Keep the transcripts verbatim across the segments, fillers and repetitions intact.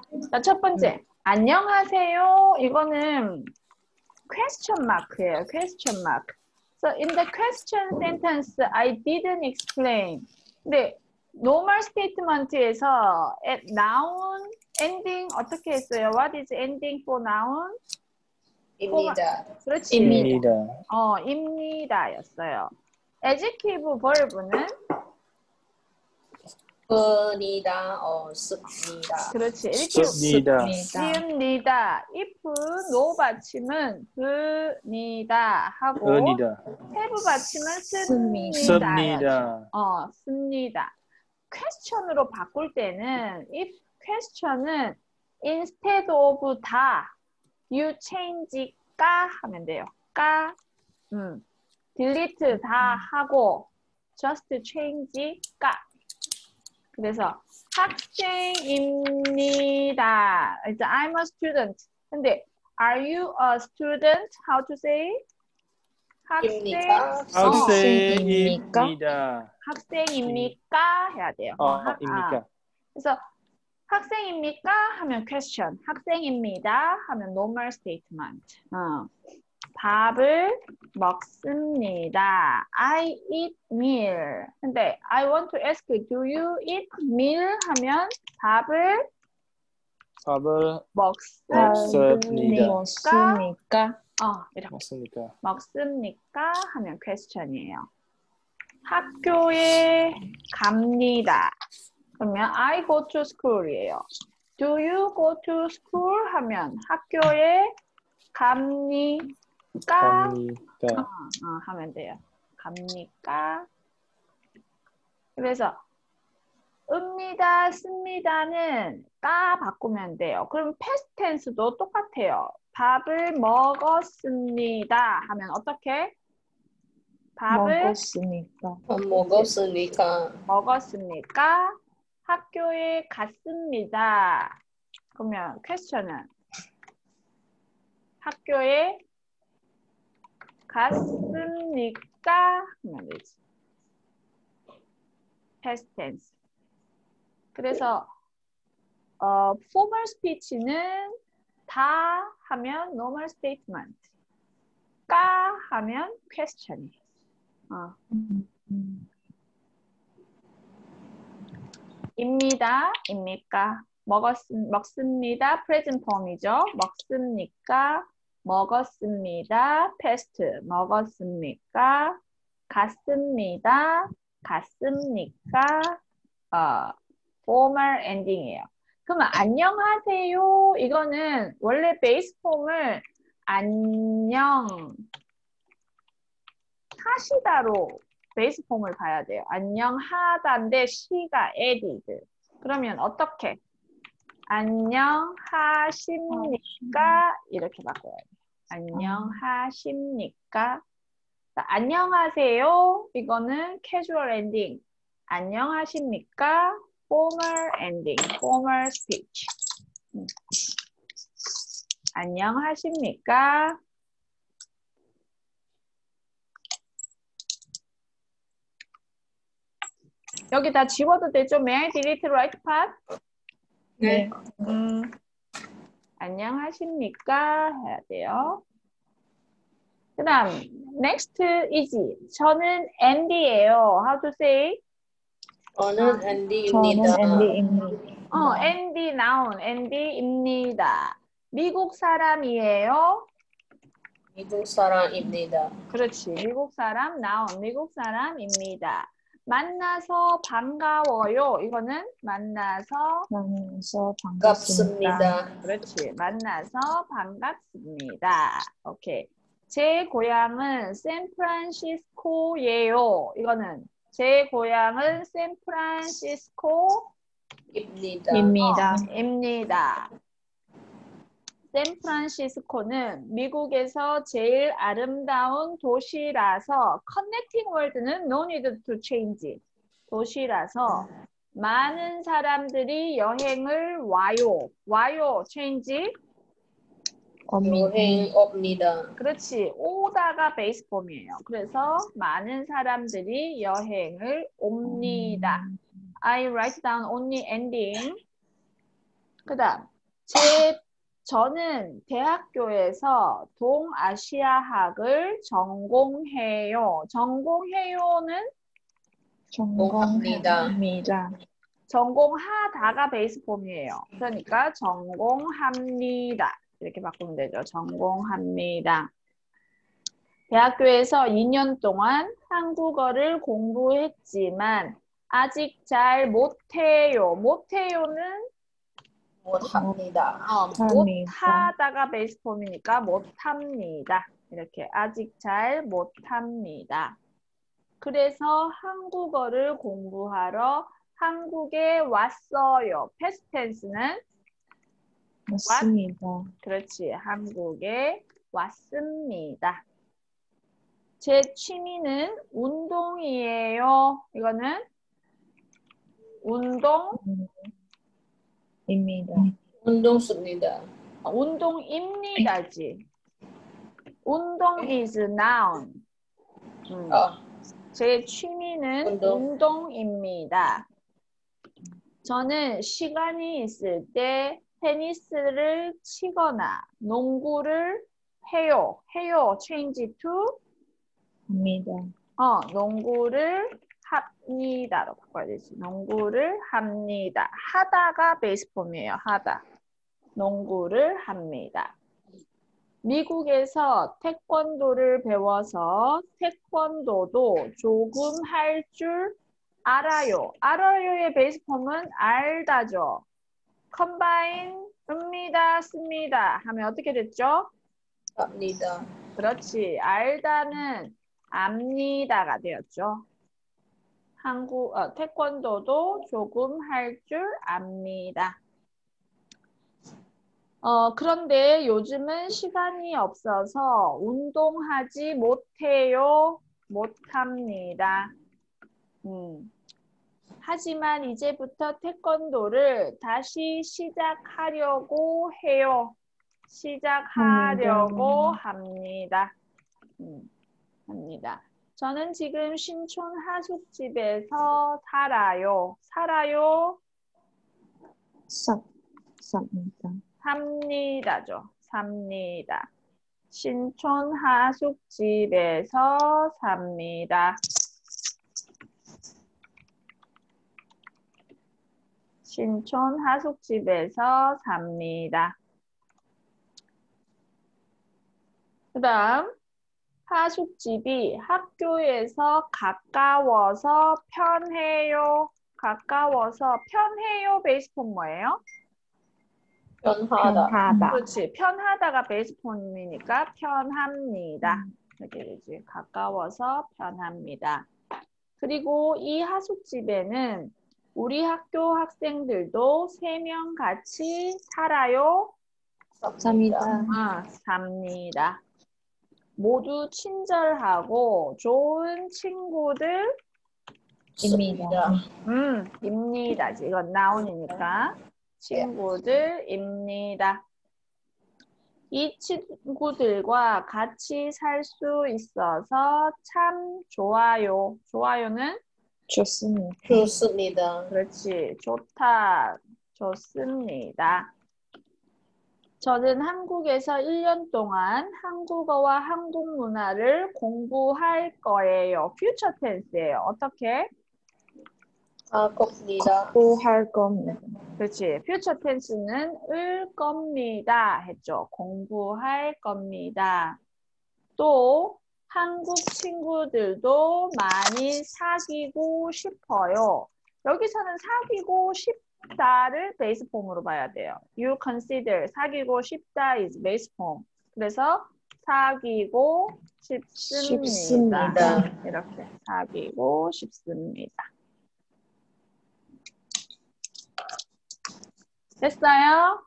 자, 첫 번째. 안녕하세요. 이거는 question mark예요. question mark. So in the question sentence, I didn't explain. 근데 normal statement에서 at noun ending 어떻게 했어요? What is ending for noun? 입니다. 그렇지. 입니다. 어, 입니다였어요. adjective verb는 습니다. 어, 습니다. 그렇지. 이렇게 습니다. 습니다. if no 받침은 습니다 하고 은이다. have 받침은 습니다. 습니다. 어, 습니다. question으로 바꿀 때는 if question은 instead of 다 you change 까 하면 돼요. 까 음. delete 다 하고 just change 까. 그래서 학생입니다. 이제 I'm a student. 근데 are you a student? How to say? 학생. 입니까? 학생입니다. 학생입니까? 해야 돼요. 어, 학- 입니까? 아. 그래서 학생입니까? 하면 question. 학생입니다. 하면 normal statement. 어. 밥을 먹습니다. I eat meal. 근데 I want to ask, do you eat meal? 하면 밥을 밥을 먹습니까? 먹습니다. 어, 이렇게 맞습니까? 먹습니까? 하면 question이에요. 학교에 갑니다. 그러면 I go to school이에요. Do you go to school? 하면 학교에 갑니까? 갑니다. 어, 어, 하면 돼요. 갑니까? 그래서 읍니다, 씁니다는 까 바꾸면 돼요. 그럼 past tense도 똑같아요. 밥을 먹었습니다 하면 어떻게? 밥을 먹었으니까. 밥 먹었으니까. 먹었습니까? 학교에 갔습니다. 그러면 question은 학교에 갔습니까? 하면 되지. past tense. 그래서 어, formal speech는 다 하면 normal statement. 까 하면 question. 어. 입니다. 입니까? 먹었, 먹습니다. present form이죠. 먹습니까? 먹었습니다. past. 먹었습니까? 갔습니다. 갔습니까? 어, formal ending이에요. 그러면 안녕하세요. 이거는 원래 베이스 폼을 안녕 하시다로 베이스 폼을 봐야 돼요. 안녕하다인데 시가 added. 그러면 어떻게? 안녕하십니까? 이렇게 바꿔야 돼요. 안녕하십니까? 자, 안녕하세요. 이거는 casual ending. 안녕하십니까? formal ending. formal speech. 음. 안녕하십니까? 여기 다 지워도 되죠? May I delete right part? 네. 음, 안녕하십니까? 해야 돼요. 그 다음, next is. 저는 Andy예요. How to say? 저는 앤디입니다. 저는 앤디입니다. 어, Andy noun, Andy입니다. 미국 사람이에요. 미국 사람입니다. 그렇지. 미국 사람 noun, 미국 사람입니다. 만나서 반가워요. 이거는 만나서 만나서 반갑습니다. 반갑습니다. 그렇지. 만나서 반갑습니다. 오케이. 제 고향은 샌프란시스코예요. 이거는 제 고향은 샌프란시스코 입니다. 입니다. 입니다. 샌프란시스코는 미국에서 제일 아름다운 도시라서 connecting word는 no need to change. 도시라서 많은 사람들이 여행을 와요. 와요. change. 여행 옵니다. 그렇지. 오다가 베이스 폼이에요. 그래서 많은 사람들이 여행을 옵니다. I write down only ending. 그 다음 제 저는 대학교에서 동아시아학을 전공해요. 전공해요는 전공합니다. 전공하다가 베이스 폼이에요. 그러니까 전공합니다. 이렇게 바꾸면 되죠. 전공합니다. 대학교에서 이 년 동안 한국어를 공부했지만 아직 잘 못해요. 못해요는 못합니다. 어, 합니다. 못하다가 베이스 폼이니까 못합니다. 이렇게 아직 잘 못합니다. 그래서 한국어를 공부하러 한국에 왔어요. 패스트 텐스는 맞습니다. 그렇지. 한국에 왔습니다. 제 취미는 운동이에요. 이거는 운동 입니다. 운동습니다. 운동입니다지. 운동 is noun. 음. 아, 제 취미는 운동. 운동입니다. 저는 시간이 있을 때 테니스를 치거나 농구를 해요. 해요. change to 합니다. 어, 농구를 합니다로 바꿔야 되지. 농구를 합니다. 하다가 베이스 폼이에요. 하다. 농구를 합니다. 미국에서 태권도를 배워서 태권도도 조금 할 줄 알아요. 알아요의 베이스 폼은 알다죠. 컴바인 읍니다, 씁니다 하면 어떻게 됐죠? 합니다. 그렇지. 알다는 압니다가 되었죠. 한국 어, 태권도도 조금 할 줄 압니다. 어, 그런데 요즘은 시간이 없어서 운동하지 못해요. 못합니다. 음. 하지만 이제부터 태권도를 다시 시작하려고 해요. 시작하려고 합니다. 음, 합니다. 저는 지금 신촌 하숙집에서 살아요. 살아요? 삽, 삽니다. 삽니다죠. 삽니다. 신촌 하숙집에서 삽니다. 신촌 하숙집에서 삽니다. 그 다음 하숙집이 학교에서 가까워서 편해요. 가까워서 편해요. 베이스 폼 뭐예요? 편하다. 편하다. 그렇지. 편하다가 베이스 폼이니까 편합니다. 이렇게 되지. 가까워서 편합니다. 그리고 이 하숙집에는 우리 학교 학생들도 세 명 같이 살아요. 삽니다. 아, 삽니다. 모두 친절하고 좋은 친구들 입니다. 음, 입니다. 이건 나온이니까 친구들입니다. 이 친구들과 같이 살 수 있어서 참 좋아요. 좋아요는 좋습니다. 좋습니다. 그렇지. 좋다. 좋습니다. 저는 한국에서 일 년 동안 한국어와 한국 문화를 공부할 거예요. 퓨처 텐스예요. 어떻게? 하겁니다. 공부할 겁니다. 그렇지. 퓨처 텐스는 을 겁니다 했죠. 공부할 겁니다. 또 한국 친구들도 많이 사귀고 싶어요. 여기서는 사귀고 싶다를 베이스 폼으로 봐야 돼요. You consider 사귀고 싶다 is 베이스 폼. 그래서 사귀고 싶습니다. 싶습니다. 이렇게 사귀고 싶습니다. 됐어요?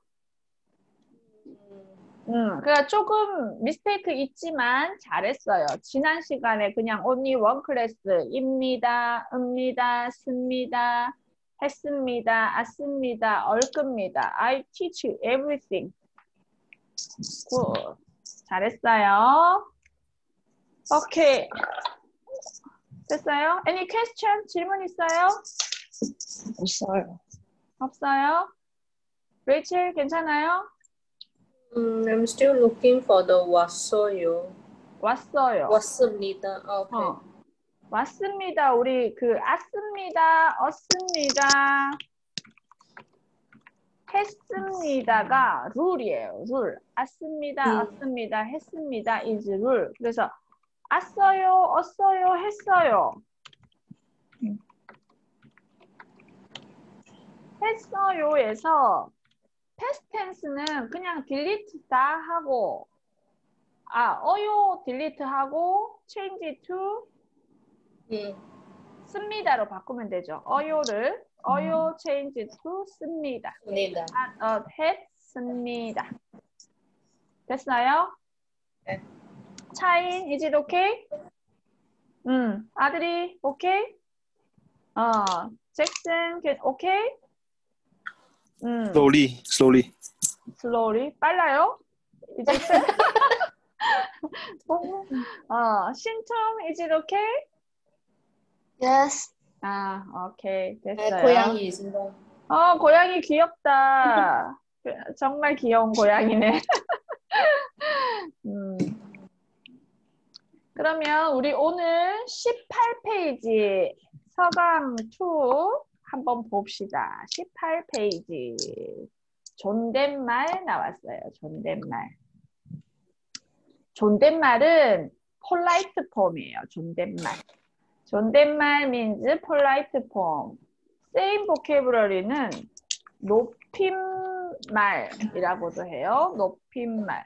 음, 그러니까 조금 미스테이크 있지만 잘했어요. 지난 시간에 그냥 only one class입니다, 읍니다, 씁니다, 했습니다, as습니다, 얼끕니다. I teach everything. Good. 잘했어요. 오케이. 됐어요? Any question? 질문 있어요? 없어요. 없어요? 레이첼 괜찮아요? 음, I'm still looking for the 왔어요. 왔어요. 왔습니다. 아, 오케이. 어. 왔습니다. 우리 그 왔습니다, 얻습니다, 했습니다가 룰이에요. 룰. 왔습니다, 음. 얻습니다, 했습니다 is 룰. 그래서 왔어요, 얻어요, 했어요. 음. 했어요에서 past tense는 그냥 delete 다 하고 아, 어요 delete 하고 change to 음. 씁니다로 바꾸면 되죠. 어요를 어요 change to 씁니다. 씁니다. 아, 어, 했습니다. 됐나요? 네. 차인, is it okay? 음, 아들이 okay? 어, 잭슨, can, okay? 음, Slowly, slowly. slowly, 빨라요? 이제 어, 신청, is it okay? Yes. 아, 오케이, 네, 됐어요. 고양이 있습니다. 어, 고양이 귀엽다. 정말 귀여운 고양이네. 음. 그러면 우리 오늘 십팔 페이지 서강 이 한번 봅시다. 십팔 페이지. 존댓말 나왔어요. 존댓말. 존댓말은 polite form이에요. 존댓말. 존댓말 means polite form. same vocabulary는 높임말이라고도 해요. 높임말.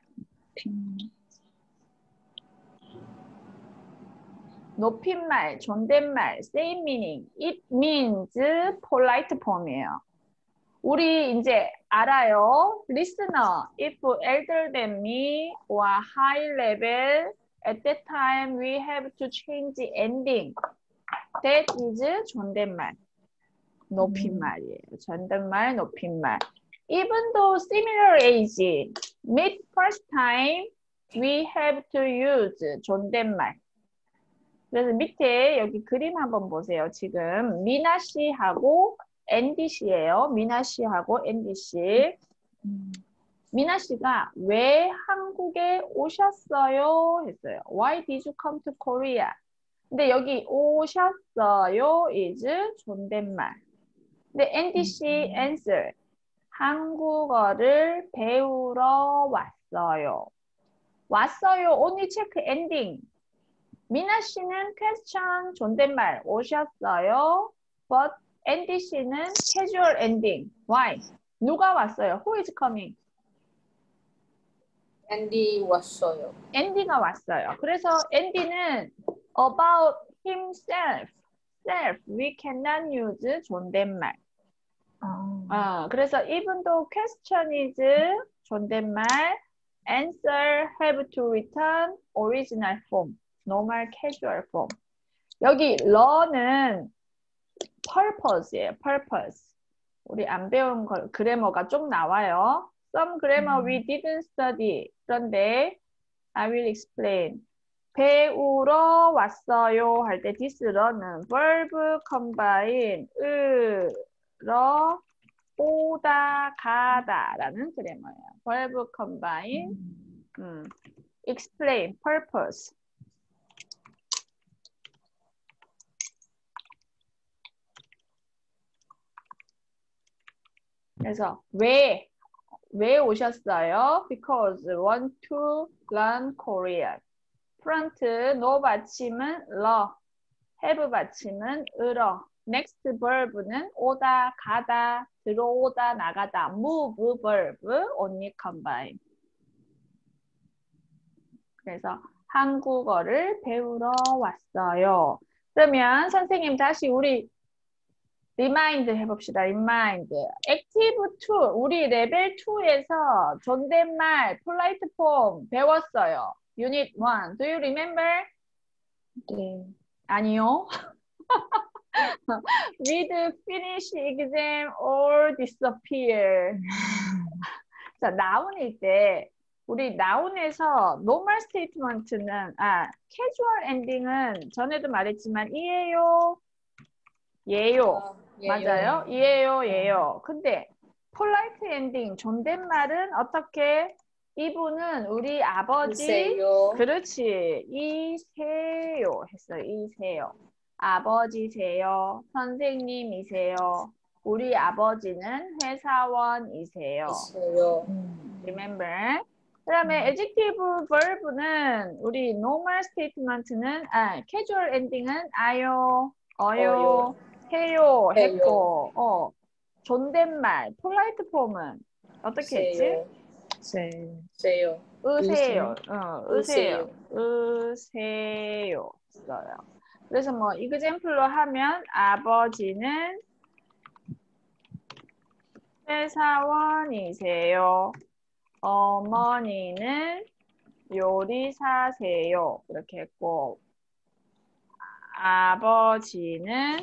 높임말, 존댓말, same meaning. It means polite form이에요. 우리 이제 알아요. Listener, if elder than me or high level, at that time we have to change the ending. That is 존댓말. 높임말이에요. 존댓말, 높임말. Even though similar age, meet first time, we have to use 존댓말. 그래서 밑에 여기 그림 한번 보세요. 지금 미나 씨하고 앤디 씨예요. 미나 씨하고 앤디 씨. 미나 씨가 왜 한국에 오셨어요? 했어요. Why did you come to Korea? 근데 여기 오셨어요 is 존댓말. 근데 앤디 씨 answer. 한국어를 배우러 왔어요. 왔어요. only check ending. 미나 씨는 question 존댓말 오셨어요. But 앤디 씨는 casual ending. Why? 누가 왔어요? Who is coming? 앤디 왔어요. 앤디가 왔어요. 그래서 앤디는 about himself. self. We cannot use 존댓말. 어, 그래서 even though question is 존댓말, answer have to return original form. normal casual form. 여기 learn은 purpose예요. purpose. 우리 안 배운 거, 그래머가 좀 나와요. Some grammar we didn't study. 그런데 I will explain. 배우러 왔어요 할 때 this learn은 verb combine 으러 오다 가다라는 그래머예요. verb combine 음, explain purpose. 그래서 왜, 왜 오셨어요? Because want to learn Korean. front, no 받침은 러, have 받침은 으러. next verb는 오다, 가다, 들어오다, 나가다. move verb, only combine. 그래서 한국어를 배우러 왔어요. 그러면 선생님 다시 우리 리마인드 해봅시다. 리마인드. 액티브 투. 우리 레벨 이에서 존댓말, 폴라이트 폼 배웠어요. 유닛 일. Do you remember? 네. 아니요. With finish exam or disappear. 자, 나운일 때 우리 나운에서 normal statement는 아, casual ending은 전에도 말했지만 이에요. 예요. 아, 예, 맞아요? 예. 이에요, 예요. 근데 polite ending, 존댓말은 어떻게? 이분은 우리 아버지, 이세요. 그렇지, 이세요 했어요. 이세요. 아버지세요. 선생님이세요. 우리 아버지는 회사원이세요. 이세요. Remember? 그 다음에 adjective verb는 우리 normal statement는 아, casual ending은 아요, 어요, 어요. 해요, 해요. 했고 어, 존댓말, polite form은 어떻게 했지? 이세요. 세. 이세요. 으세요. 어, 으세요. 으세요. 으세요. 써요. 그래서 뭐 example로 하면 아버지는 회사원이세요. 어머니는 요리사세요. 이렇게 했고 아버지는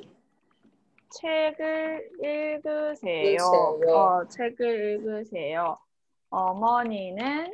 책을 읽으세요. 읽으세요. 어, 책을 읽으세요. 어머니는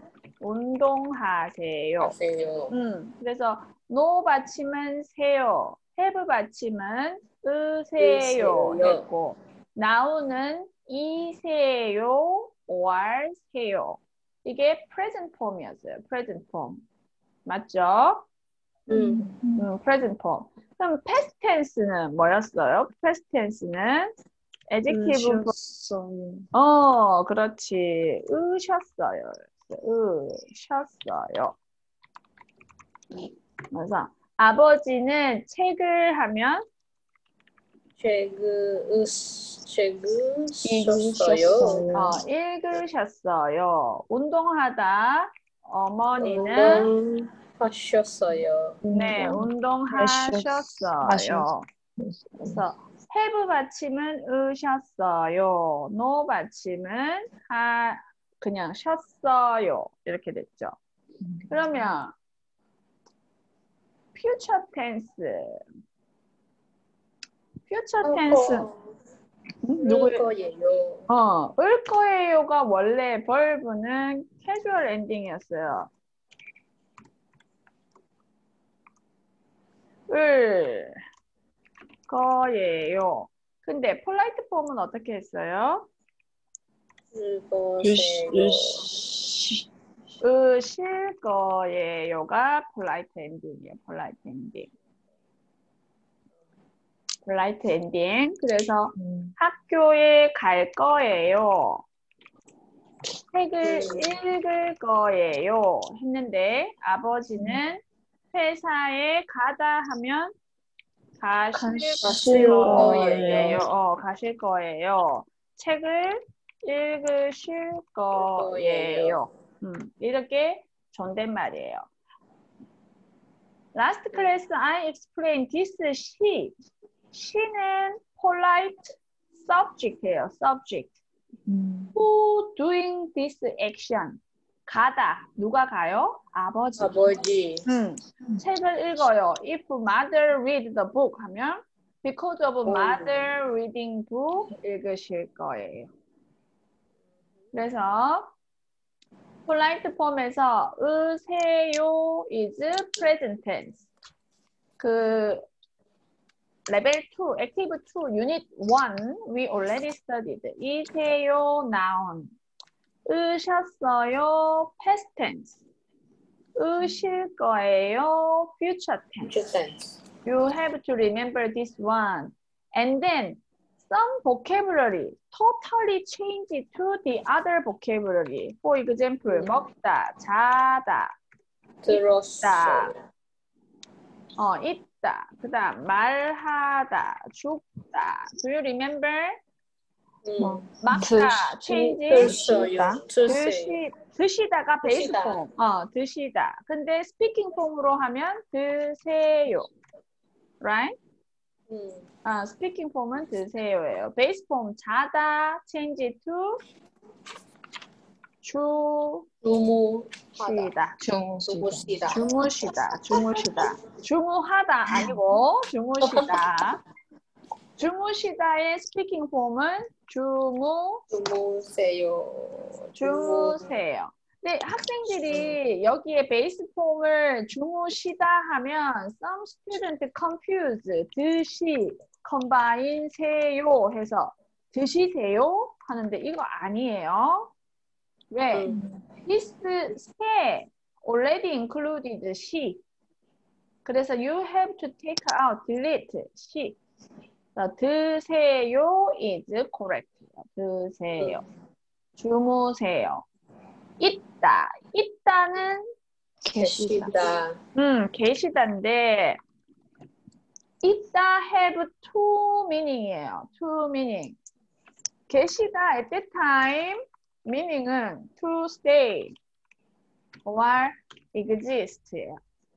운동하세요. 하세요. 음, 그래서 no 받침은 세요. have 받침은 으세요 으세요. 했고 나우는 이세요 or 세요. 이게 present form이었어요. present form. 맞죠? 음. 음, present form. 그럼 past tense는 뭐였어요? past tense는 adjective 으셨어요. 어, 그렇지. 으셨어요. 으셨어요. 그래서 아버지는 책을 하면 책을 으 책을 읽으셨어요. 썼어요. 어, 읽으셨어요. 운동하다 어머니는 운동하셨어요. 네, 운동하셨어요. 그래서 have 받침은 으셨어요. no 받침은 하 그냥 쉬었어요. 이렇게 됐죠. 그러면 future tense. future tense. 음, 누구 누구의 거예요? 어, 을 거예요가 원래 verb는 casual ending이었어요. 을 거예요. 근데 polite form은 어떻게 했어요? 읽으세요. 으실 거예요가 polite ending이에요. polite ending. polite ending. 그래서 음. 학교에 갈 거예요. 책을 음. 읽을 거예요. 했는데 아버지는 회사에 가다 하면 가실 가실 거예요. 거예요. 어, 가실 거예요. 책을 읽으실 거예요. 음, 이렇게 존댓말이에요. Last class I explained this she. she는 polite subject예요. subject. 음. Who doing this action? 가다. 누가 가요? 아버지. 아버지. 음, 책을 읽어요. If mother read the book 하면 because of mother reading book 읽으실 거예요. 그래서 polite form에서 으세요 is present tense. 그 레벨 two, active two, unit one we already studied. 이세요 noun. 으셨어요 past tense. 으실 거예요 future tense. future tense. You have to remember this one. And then some vocabulary totally change to the other vocabulary. For example, 음. 먹다, 자다, 들었어요. 어, 있다. 그다음 말하다, 죽다. Do you remember? 음. 막다, change. 드셔요. 드세요. 드시, 드시다가 베이스 드시다. 폼. 어, 드시다. 근데 스피킹 폼으로 하면 드세요. Right? 음. 아, 스피킹 폼은 드세요예요. 베이스 폼 자다, change to 주무시다. 주무시다. 주무시다. 주무시다. 주무하다 아니고 주무시다. 주무시다의 스피킹 폼은 주무 주무세요. 주무세요. 근데 학생들이 여기에 베이스 폼을 주무시다 하면 some student confuse 드시 combine 세요 해서 드시세요 하는데 이거 아니에요. 왜? 음. This 세 already included she. 그래서 you have to take out, delete she. 자, 드세요 is correct. 드세요. 주무세요. 있다. 있다는 계시다. 계시다. 음, 계시다인데 있다 have two meaning이에요. two meaning. 계시다 at that time meaning은 to stay or exist예요.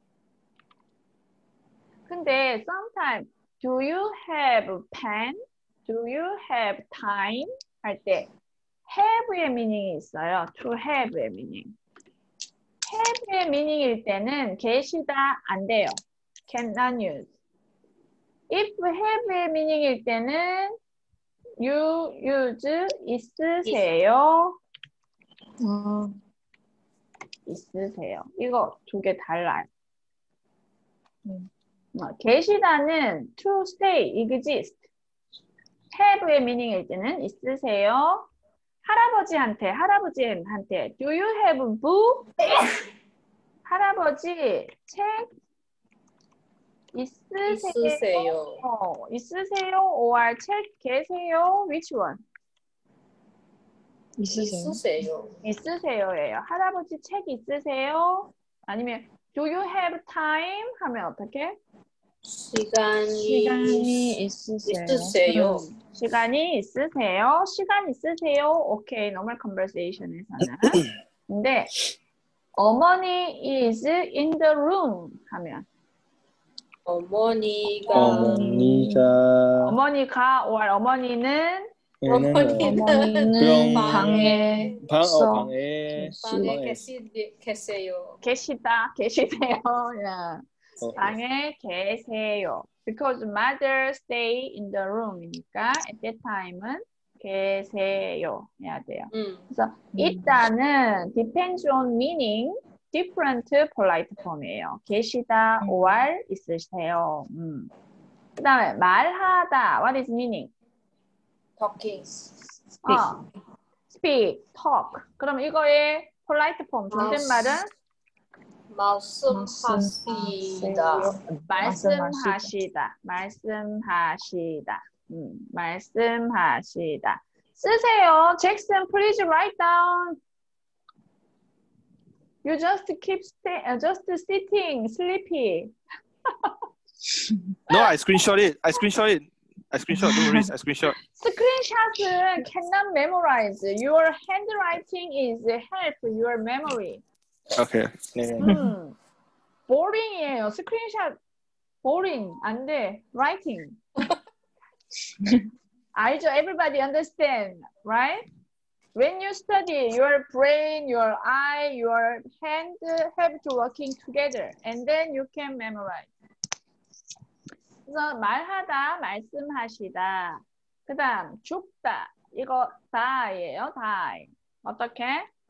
근데 sometimes do you have pen? Do you have time? 할 때 have의 meaning이 있어요. to have의 meaning. have의 meaning일 때는 계시다 안 돼요. cannot use. if have의 meaning일 때는 you use 있으세요. 음. 있으세요. 이거 두 개 달라요. 음. 어, 계시다는 to stay, exist. have의 meaning일 때는 있으세요. 할아버지한테, 할아버지한테 do you have book? 할아버지 책 있으세요? 있으세요. 어, 있으세요? or 책 계세요? which one? 있으세요? 있으세요. 있으세요예요. 할아버지 책 있으세요? 아니면 do you have time? 하면 어떻게? 시간이, 시간이 있으세요? 있으세요. 음, 시간이 있으세요? 시간 있으세요? 오케이, normal conversation에서는. 근데 어머니 is in the room 하면 어머니가 어머니가 어머니가 or 어머니는 어머니는 어머니는 그럼- 방에 방, 있어. 어, 방에 방에 방에 계시, 계세요. 계시다, 계시세요. yeah. 어, 방에 계세요. Because mother stay in the room이니까 at that time은 계세요 해야 돼요. 음. 그래서 있다는 depends on meaning, different polite form이에요. 계시다 음. or 있으세요. 음. 그 다음에 말하다, what is meaning? talking. 어, speak, talk. 그럼 이거의 polite form, 존댓말은 말씀하시다. 말씀하시다. 말씀하시다. 음, 말씀하시다. 쓰세요. Jackson, please write down. You just keep stay, uh, just sitting, sleepy. No, I screenshot it. I screenshot it. I screenshot. Don't worry, I screenshot. Screenshots cannot memorize. Your handwriting is help your memory. Okay. 네. 음, boring이에요. 스크린샷 boring 안 돼. writing. 알죠? Everybody understand, right? When you study, your brain, your eye, your hand have to working together, and then you can memorize. 그래서 말하다, 말씀하시다. 그다음 죽다. 이거 die예요, die. 어떻게?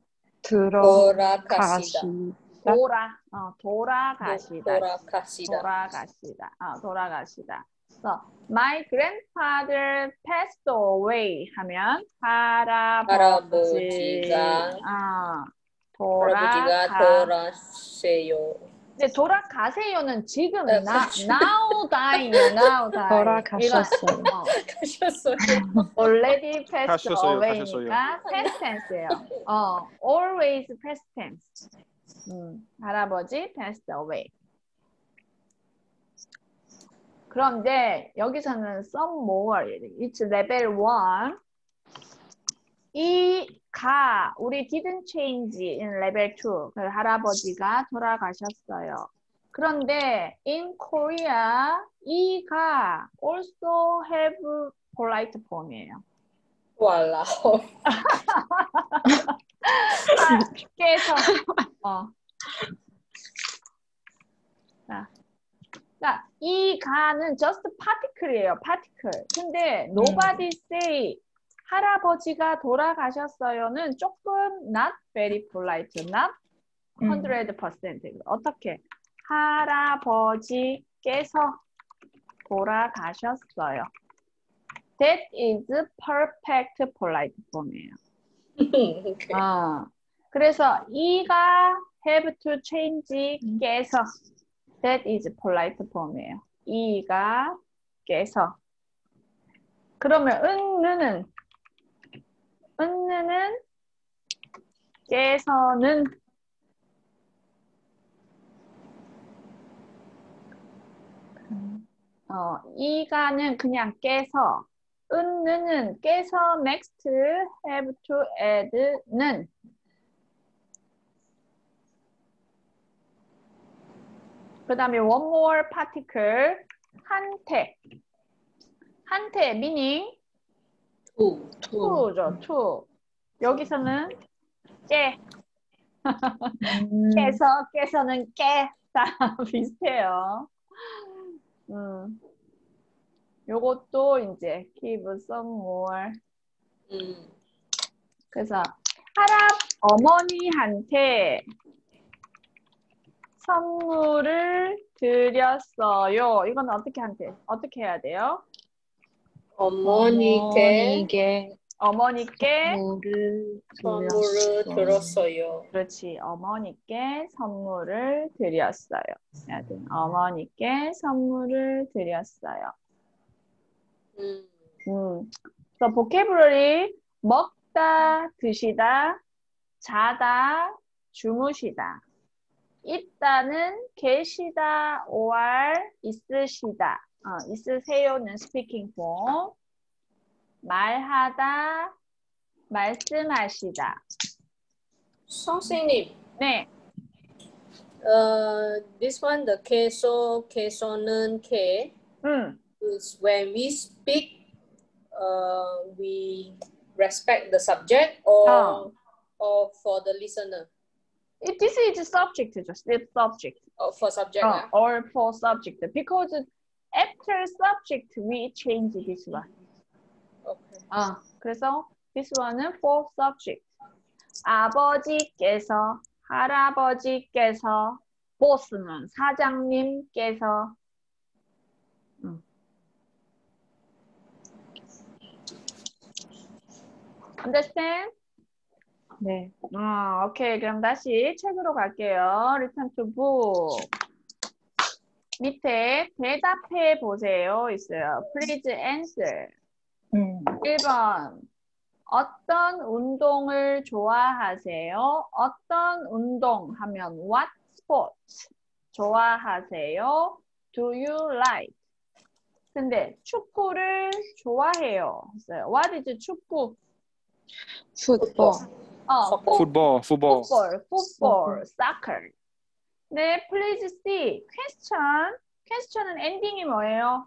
돌아가시다. 돌아, 어, 돌아가시다. 돌아가시다. 돌아가시다. 어, 돌아가시다. So, my grandfather passed away 하면 할아버지, 할아버지가 어, 할아버지가 돌아가. 돌아가세요. 근데 돌아가세요는 지금 네, 나, 그렇죠. now dying이야, now dying. 돌아가셨어요. 이거, 어, 가셨어요. already passed 가셨어요, away니까 past tense예요. 어, always past tense. 음, 할아버지 passed away. 그런데 여기서는 some more, it's level one. 이 가, 우리 didn't change in level two. 그 할아버지가 돌아가셨어요. 그런데 in Korea, 이가 also have polite form이에요. 와우. 깨서, 어. 자, 자, 이 가는 just particle이에요, particle. 근데 nobody say 할아버지가 돌아가셨어요는 조금 not very polite, not hundred percent. 어떻게? 할아버지께서 돌아가셨어요. That is perfect polite form이에요. Okay. 어, 그래서 이가 have to change 깨서 that is polite form이에요. 이가 깨서 그러면 은느는 은느는 깨서는 어, 이가는 그냥 깨서 은느는 깨서 next have to add는 그 다음에 one more particle 한테 한테 meaning Two. to죠 to 여기서는 깨 음, 깨서 깨서는 깨 다 비슷해요. 음, 요것도 이제 give some more. Mm. 그래서 할아 어머니한테 선물을 드렸어요. 이건 어떻게 한테 어떻게 해야 돼요? 어머니께 어머니께 어머니께 선물을 선물을 드렸어요. 들었어요. 그렇지 어머니께 선물을 드렸어요. 해야 돼. 어머니께 선물을 드렸어요. 음. 음, 그래서 vocabulary 먹다, 드시다, 자다, 주무시다. 있다는 계시다, or 있으시다. 어, 있으세요는 speaking form. 말하다, 말씀하시다. 선생님, 네, uh, this one the keso, keso는 ke 음, is when we speak, uh, we respect the subject or 어. or for the listener. It, this is subject, just it's subject. Or for subject. 어, ah? or for subject. Because after subject we change this one. Okay. 어, 그래서 this one은 for subject. 아버지께서, 할아버지께서, 보스는 사장님께서. 음. Understand? 네. 어, 오케이. 그럼 다시 책으로 갈게요. Return to book. 밑에 대답해 보세요. 있어요. Please answer. 음, 일 번. 어떤 운동을 좋아하세요? 어떤 운동 하면 what sport 좋아하세요? Do you like? 근데 축구를 좋아해요. 했어요. What is 축구? 풋볼. 어, Football, football. football, football, soccer. 네, please see. question. question은 엔딩이 뭐예요?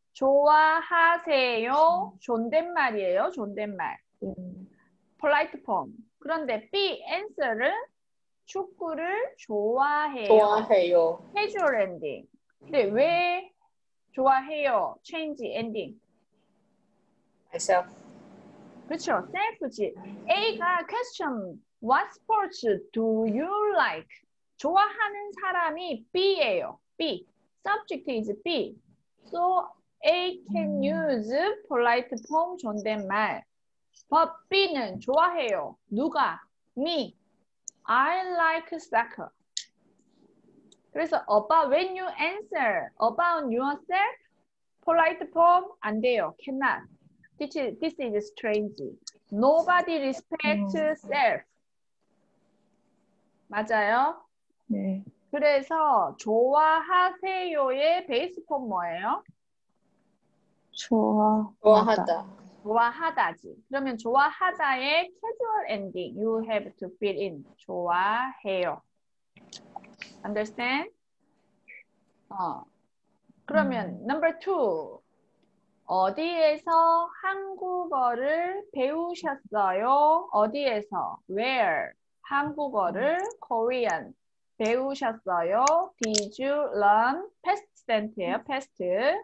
좋아하세요. 존댓말이에요. 존댓말. 음, polite form. 그런데 B, answer은 축구를 좋아해요. 좋아해요. casual ending. 근데 왜 좋아해요? change ending. Myself. 그렇죠. self지. A가 question. What sports do you like? 좋아하는 사람이 B예요. B. subject is B. So A can use polite form 존댓말. But B는 좋아해요. 누가? Me. I like soccer. 그래서 about when you answer about yourself, polite form 안 돼요. Cannot. This is, this is strange. Nobody respects self. 맞아요? 네. 그래서 좋아하세요의 베이스 폼 뭐예요? 좋아하다. 좋아하다. 좋아하다지. 그러면 좋아하다의 casual ending. You have to fill in. 좋아해요. Understand? 어. 그러면 음. number two. 어디에서 한국어를 배우셨어요? 어디에서? Where? 한국어를 Korean 배우셨어요? Did you learn? Past tense예요. Past.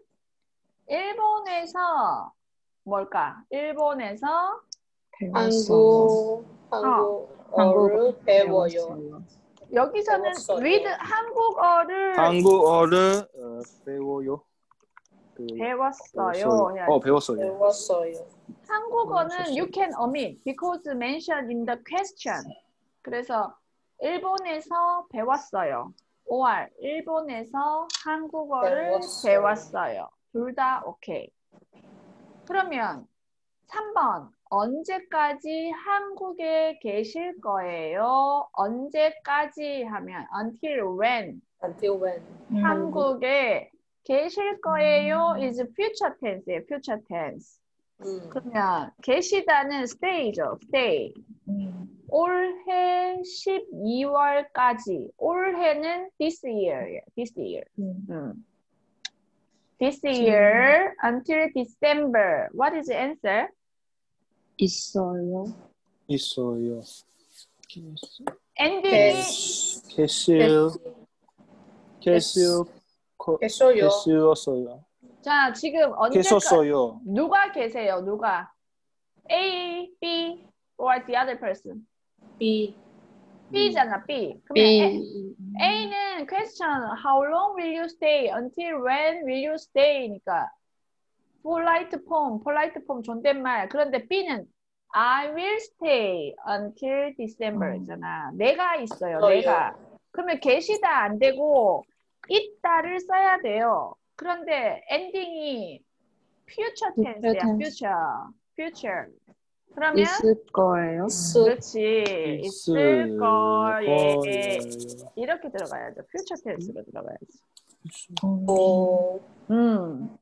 일본에서 뭘까? 일본에서 배웠어요. 한국, 한국어를 배워요. 여기서는 배웠어요. with 한국어를 한국어를 어, 배워요. 그, 배웠어요. 해야지. 어, 배웠어요. 배웠어요. 한국어는 배웠었어요. you can omit because mentioned in the question. 그래서 일본에서 배웠어요. or 일본에서 한국어를 배웠어요. 배웠어요. 둘 다 오케이. 그러면 삼 번 언제까지 한국에 계실 거예요? 언제까지 하면 until when Until when? 한국에 계실 거예요 is future tense예요. future tense. 음. 그러면 계시다는 stay죠. stay. 올해 십이월까지. 올해는 this year예요. this year. 음. This year until December. What is the answer? 있어요. 있어요. ending이 캐시, 캐시, 했어요. 캐시였어요. 자 지금 언제까지 캐셨어요. 누가 계세요? 누가? A, B, or the other person? B. B잖아, B. 그러면 B. A는 question, how long will you stay? Until when will you stay니까 polite form, polite form 존댓말. 그런데 B는 I will stay until December잖아. 내가 있어요, 있어요. 내가. 그러면 계시다 안 되고 있다를 써야 돼요. 그런데 엔딩이 future tense야, future, future. 그러면 있을 거예요. 그렇지. 있을 거예요. 거예요. 이렇게 들어가야죠. future tense로 들어가야지. 오. 음.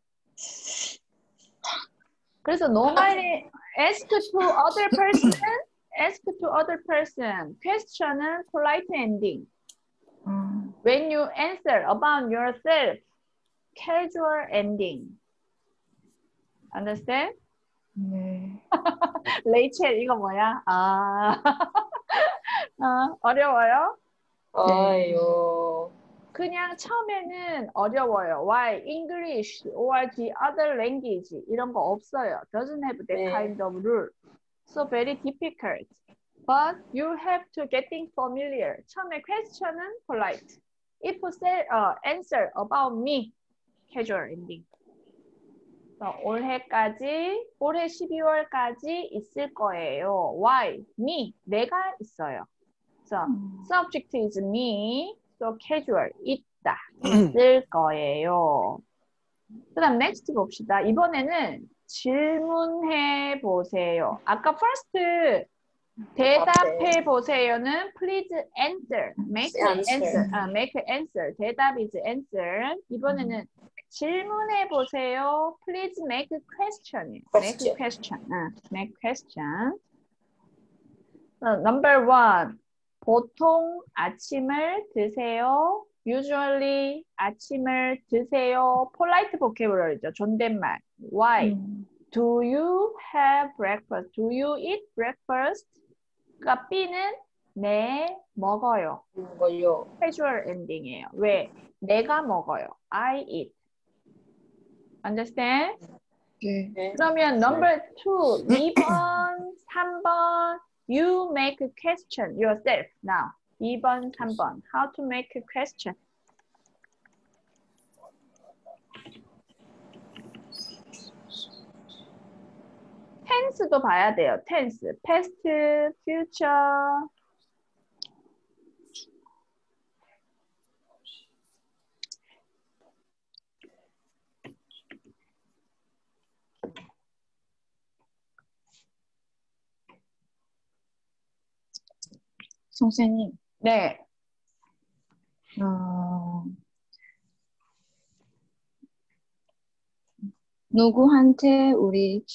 그래서 normally ask to other person, ask to other person. question은 polite ending. 음. When you answer about yourself, casual ending. Understand? 네. 레이첼 이거 뭐야? 아, 아 어려워요? 아유. 그냥 처음에는 어려워요. Why? English or the other language 이런 거 없어요. Doesn't have that 네. kind of rule. So very difficult. But you have to getting familiar. 처음에 question은 polite. If say uh, answer about me, casual ending. So, 올해까지, 올해 십이월까지 있을 거예요. Why? Me, 내가 있어요. So, subject is me. So, casual, 있다. 있을 거예요. 그 다음 next 봅시다. 이번에는 질문해 보세요. 아까 first 대답해 보세요는 please answer. Make an answer. 아, make an answer. 대답 is answer. 이번에는 질문해 보세요. Please make a question. Make a question. 아, make question. 어, number one. 보통 아침을 드세요. Usually 아침을 드세요. Polite vocabulary죠. 존댓말. Why? 음. Do you have breakfast? Do you eat breakfast? 그러니까 B는 네, 먹어요. 먹어요. Casual ending이에요. 왜? 내가 먹어요. I eat. Understand? 네. 네. 그러면 number two, 이 번, 삼 번, you make a question yourself now. 이 번, 삼 번, how to make a question. tense도 봐야 돼요. tense, past, future. 선생님, 네. 어, 누구한테 우리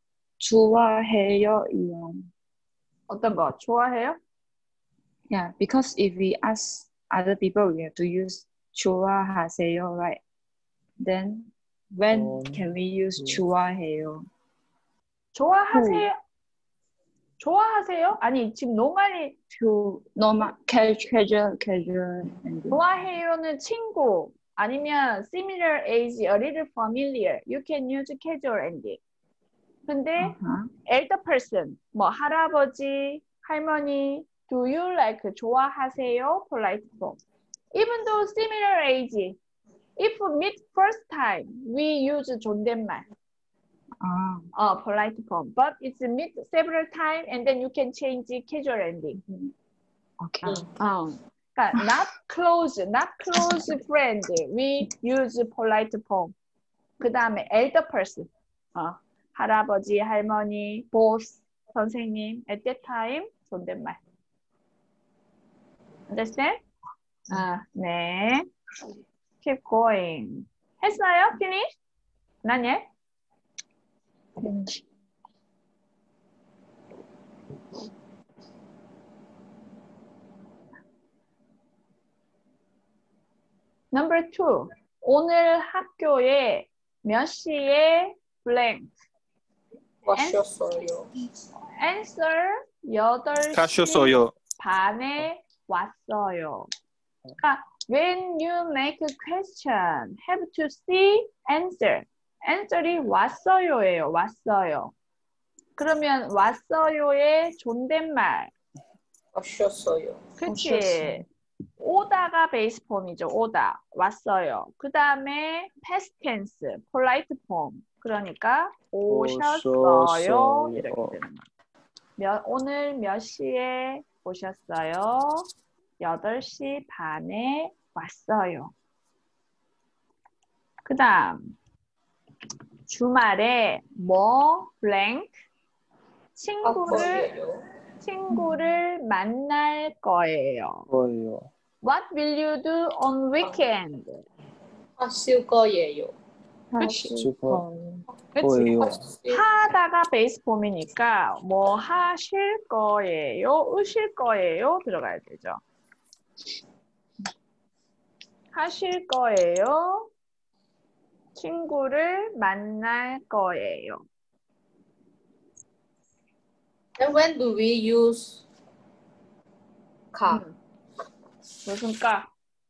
좋아해요? 이용. 어떤 거 좋아해요? Yeah, because if we ask other people, we have to use 좋아하세요, right? Then when 어, can we use 네. 좋아해요? 좋아하세요? 좋아하세요? 아니 지금 normally To normal, casual, casual. And 좋아해요는 친구 아니면 similar age, a little familiar. You can use casual ending. 근데 uh-huh. elder person, 뭐 할아버지, 할머니, do you like 좋아하세요? polite form. Even though similar age, if meet first time, we use 존댓말. Ah, Uh, polite form. But it's meet several times and then you can change the casual ending. okay. Um, 그러니까 not close, not close friend. We use polite form. 그 다음에 elder person. 어, 할아버지, 할머니, boss, 선생님. At that time, 존댓말. Understand? 아, 네. Keep going. 했어요? Finish? Not yet? Finish. Number two. 오늘 학교에 몇 시에 blank? 왔었어요. Answer 여덟 시 가셨어요. 반에 왔어요. 그러니까 when you make a question, have to see answer. answer이 왔어요예요. 왔어요. 그러면 왔어요의 존댓말. 왔었어요. 그치? 오다가 베이스 폼이죠. 오다. 왔어요. 그 다음에 past tense, polite form. 그러니까 오셨어요. 오셨어요. 이렇게 되는 거예요. 몇, 오늘 몇 시에 오셨어요? 여덟 시 반에 왔어요. 그 다음 주말에 뭐 blank 친구를 아빠예요. 친구를 만날 거예요. 거예요. What will you do on weekend? 하실 거예요. 하실 거예요. 그치? 거예요. 하실 하다가 베이스 폼이니까 뭐 하실 거예요? 으실 거예요? 들어가야 되죠. 하실 거예요? 친구를 만날 거예요. And when do we use car? 음. 무슨 까?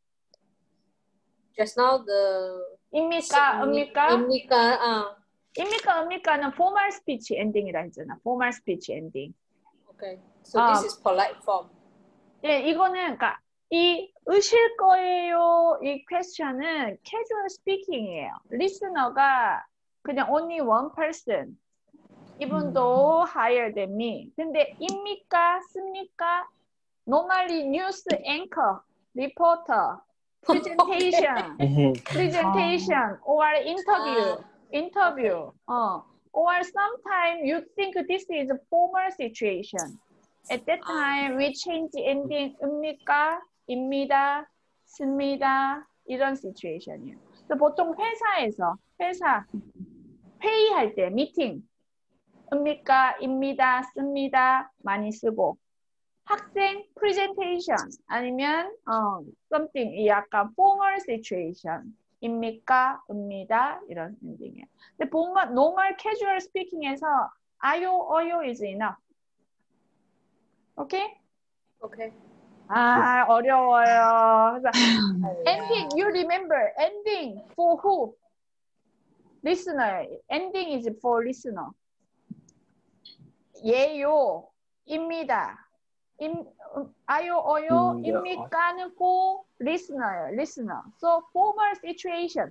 Just now the 입니까? 입니까? 입니까? 아, 입니까? 입니까는 formal speech ending이라 했잖아. formal speech ending. okay. So 아. this is polite form. 예, 이거는 그러니까 이 으실 거예요 이 question은 casual speaking이에요. listener가 그냥 only one person. 이분도 higher than me. 근데 입니까? 씁니까? normally news anchor, reporter, presentation, presentation or interview, interview. 어, or sometimes you think this is a formal situation. At that time, we change the ending 입니까, 입니다, 씁니다 이런 situation이에요. 그래서 보통 회사에서 회사 회의할 때 미팅 입니까, 입니다, 씁니다 많이 쓰고 학생 presentation 아니면 어, something 이 약간 formal situation 입니까, 입니다 이런 ending이에요. 근데 normal, normal casual speaking에서 아요, 어요 is enough. 오케이? Okay. 아 어려워요. 그래서 ending, you remember ending for who? Listener. Ending is for listener. 예요, 입니다. 임, 아요, 어요, 입니다. 입니까는 for listener, listener. So formal situation.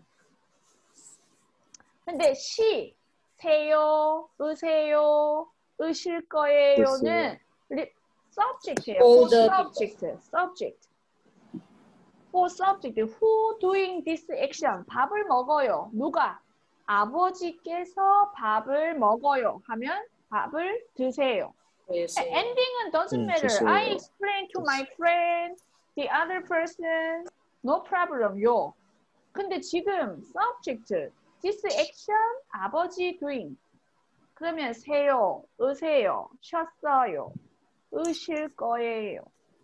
근데 시, 세요, 으세요, 으실 거예요는 리, subject예요. For For the subject, subject. For subject, who doing this action? 밥을 먹어요. 누가? 아버지께서 밥을 먹어요. 하면 밥을 드세요. Yes. Ending은 doesn't 음, matter. 드세요. I explain to my friend, the other person, no problem, 요. 근데 지금 subject, this action, 아버지 doing. 그러면 세요, 으세요, 쉬었어요, 으실 거예요.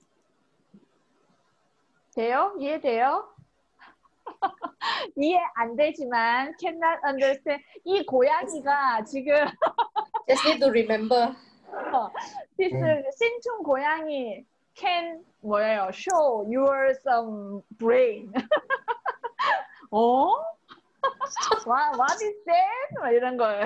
돼요? 이해돼요? 이해 안 되지만 cannot understand. 이 고양이가 지금 Just need to remember. this 음. 신충 고양이 can 뭐예요? Show your some brain. 어? What, what is that? 뭐 이런 거예요.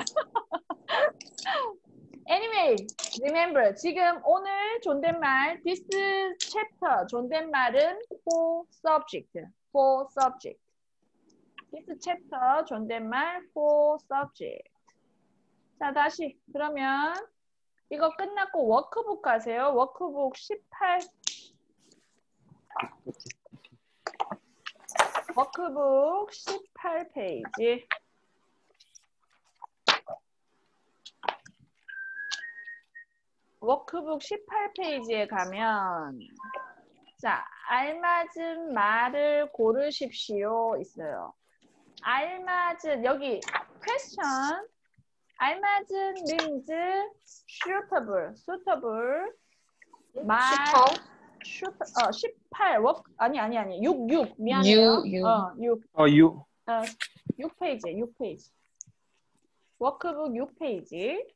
Anyway, remember 지금 오늘 존댓말 this chapter 존댓말은 for subject, for subject. This chapter 존댓말 for subject. 자, 다시 그러면 이거 끝났고 워크북 가세요. 워크북 십팔. 워크북 십팔 페이지. 워크북 십팔 페이지에 가면 자, 알맞은 말을 고르십시오 있어요. 알맞은 여기 question 알맞은 means suitable, suitable 말 suit, 어, 십팔 워 아니 아니 아니 육, 육 미안해요. 육, 육. 어, 육. 어, you. 어, 육 페이지, 육 페이지. 워크북 육 페이지.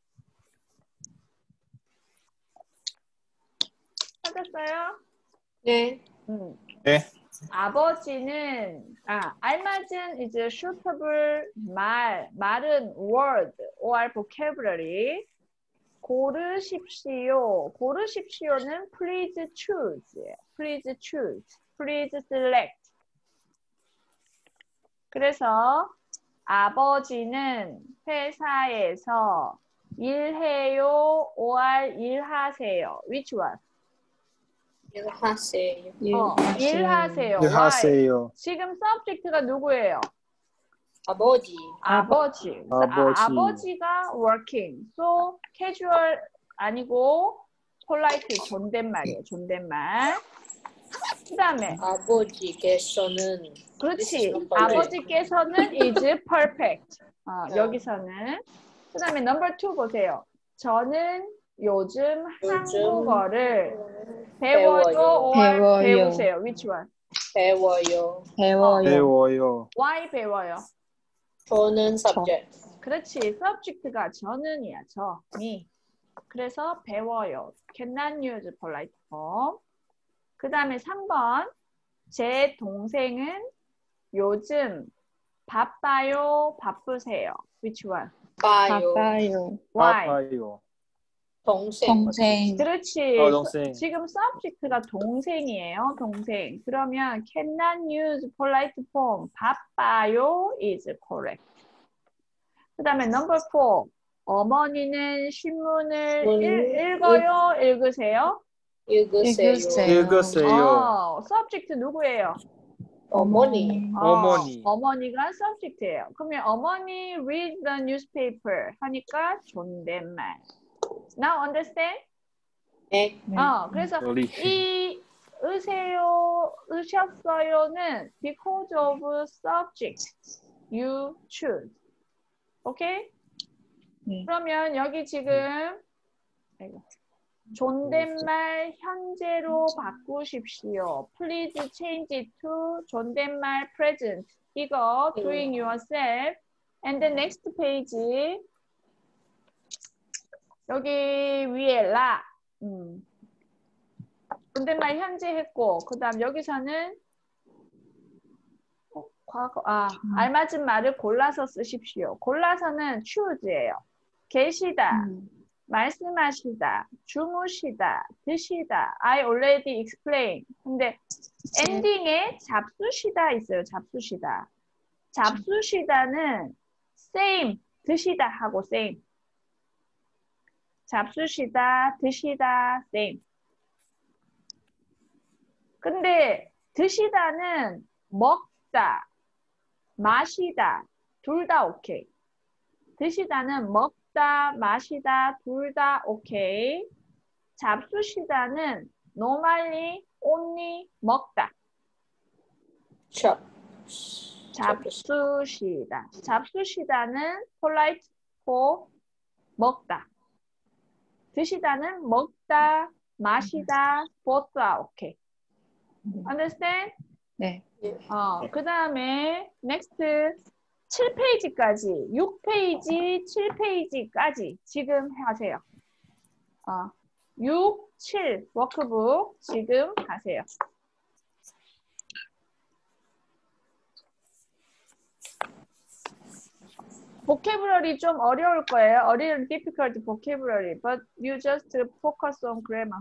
찾았어요? 네. 음. 네. 아버지는 아 알맞은 is suitable 말 말은 word or vocabulary 고르십시오. 고르십시오는 please choose, please choose, please select. 그래서 아버지는 회사에서 일해요 or 일하세요. Which one? 일하세요. 어, 일하세요. 일하세요. Why? 지금 subject가 누구예요? 아버지. 아버지. 그래서 아버지. 아, 아버지가 working. So casual 아니고 polite 존댓말이에요. 존댓말. 그다음에 아버지께서는 그렇지. perfect. 아버지께서는 is perfect. 어, 네. 여기서는. 그다음에 number two 보세요. 저는 요즘 한국어를 배워요. 배워요. or 배워요. 배우세요. Which one? 배워요. 배워요. 배워요. Why 배워요? 저는 subject. 그렇지. subject가 저는이야. 저, me. 그래서 배워요. cannot use polite form. 그 다음에 삼 번. 제 동생은 요즘 바빠요, 바쁘세요. Which one? 바요. 바빠요. Why? 바빠요. 동생. 동생. 그렇지. 어, 동생. 지금 subject가 동생이에요. 동생. 그러면 cannot use polite form. 바빠요 is correct. 그 다음에 number four. 어머니는 신문을 문- 읽, 읽어요, 읽으세요? 읽으세요. 읽으세요. 읽으세요. 어, subject 누구예요? 어머니. 어, 어머니. 어머니가 subject예요. 그러면 어머니 read the newspaper 하니까 존댓말. Now understand? 네. 네. 어, 그래서 우리. 이 으세요, 으셨어요는 because of subject you choose. 오케이? 네. 그러면 여기 지금 아이고, 존댓말 현재로 바꾸십시오. Please change it to 존댓말 present. 이거 doing yourself. And the next page. 여기 위에 라. 음. 존댓말 현재 했고, 그 다음 여기서는 어, 과거, 아, 알맞은 말을 골라서 쓰십시오. 골라서는 choose예요. 계시다, 음. 말씀하시다, 주무시다, 드시다. I already explained. 근데 엔딩에 잡수시다 있어요. 잡수시다. 잡수시다는 same, 드시다 하고 same. 잡수시다, 드시다, same. 근데 드시다는 먹다, 마시다, 둘 다 오케이. 드시다는 먹다, 마시다, 둘 다 오케이. 잡수시다는 normally, only 먹다. 샵. 잡수시다. 잡수시다는 polite for 먹다. 드시다는 먹다, 마시다, both 다 오케이. Understand? 네. 어, 그 다음에 next 칠 페이지까지, 육 페이지, 칠 페이지까지 지금 하세요. 어, 육, 칠 워크북 지금 하세요. vocabulary 좀 어려울 거예요. A little difficult vocabulary, but you just focus on grammar.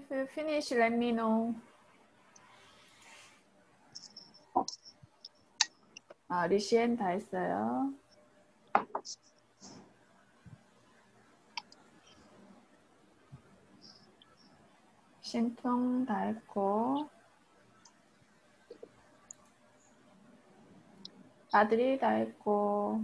If you finish, let me know. 아, 리시엔 다 했어요. 신통 다 했고. 아들이 다 했고.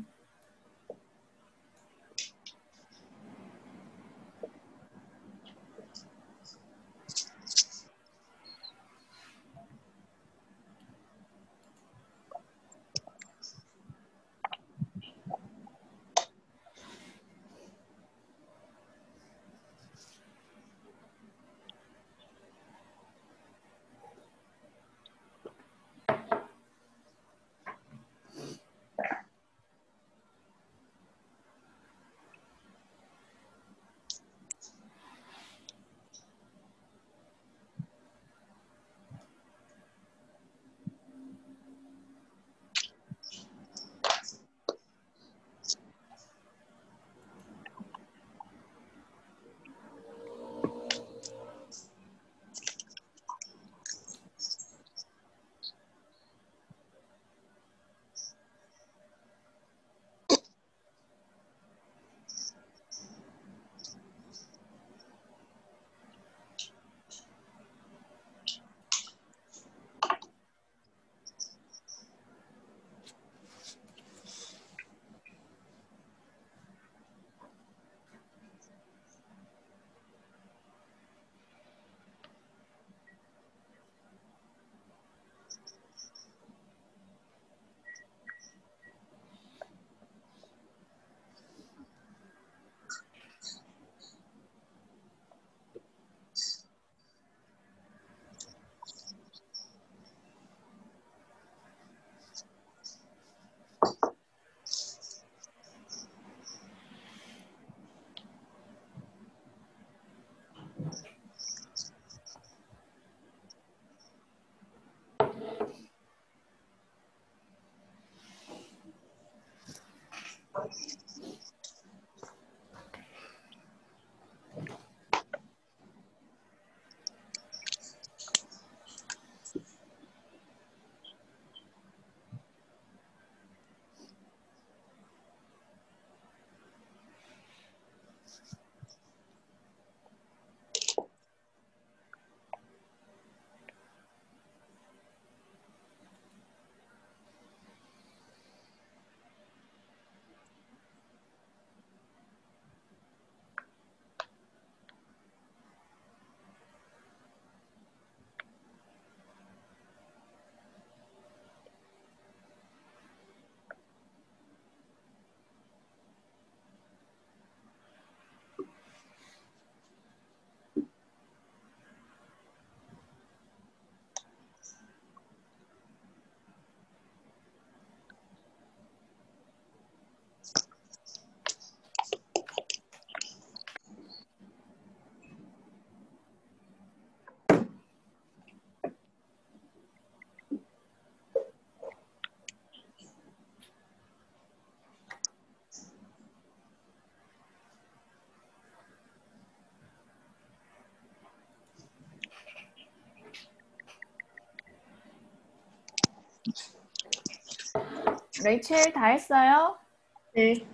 레이첼 다 했어요? 네.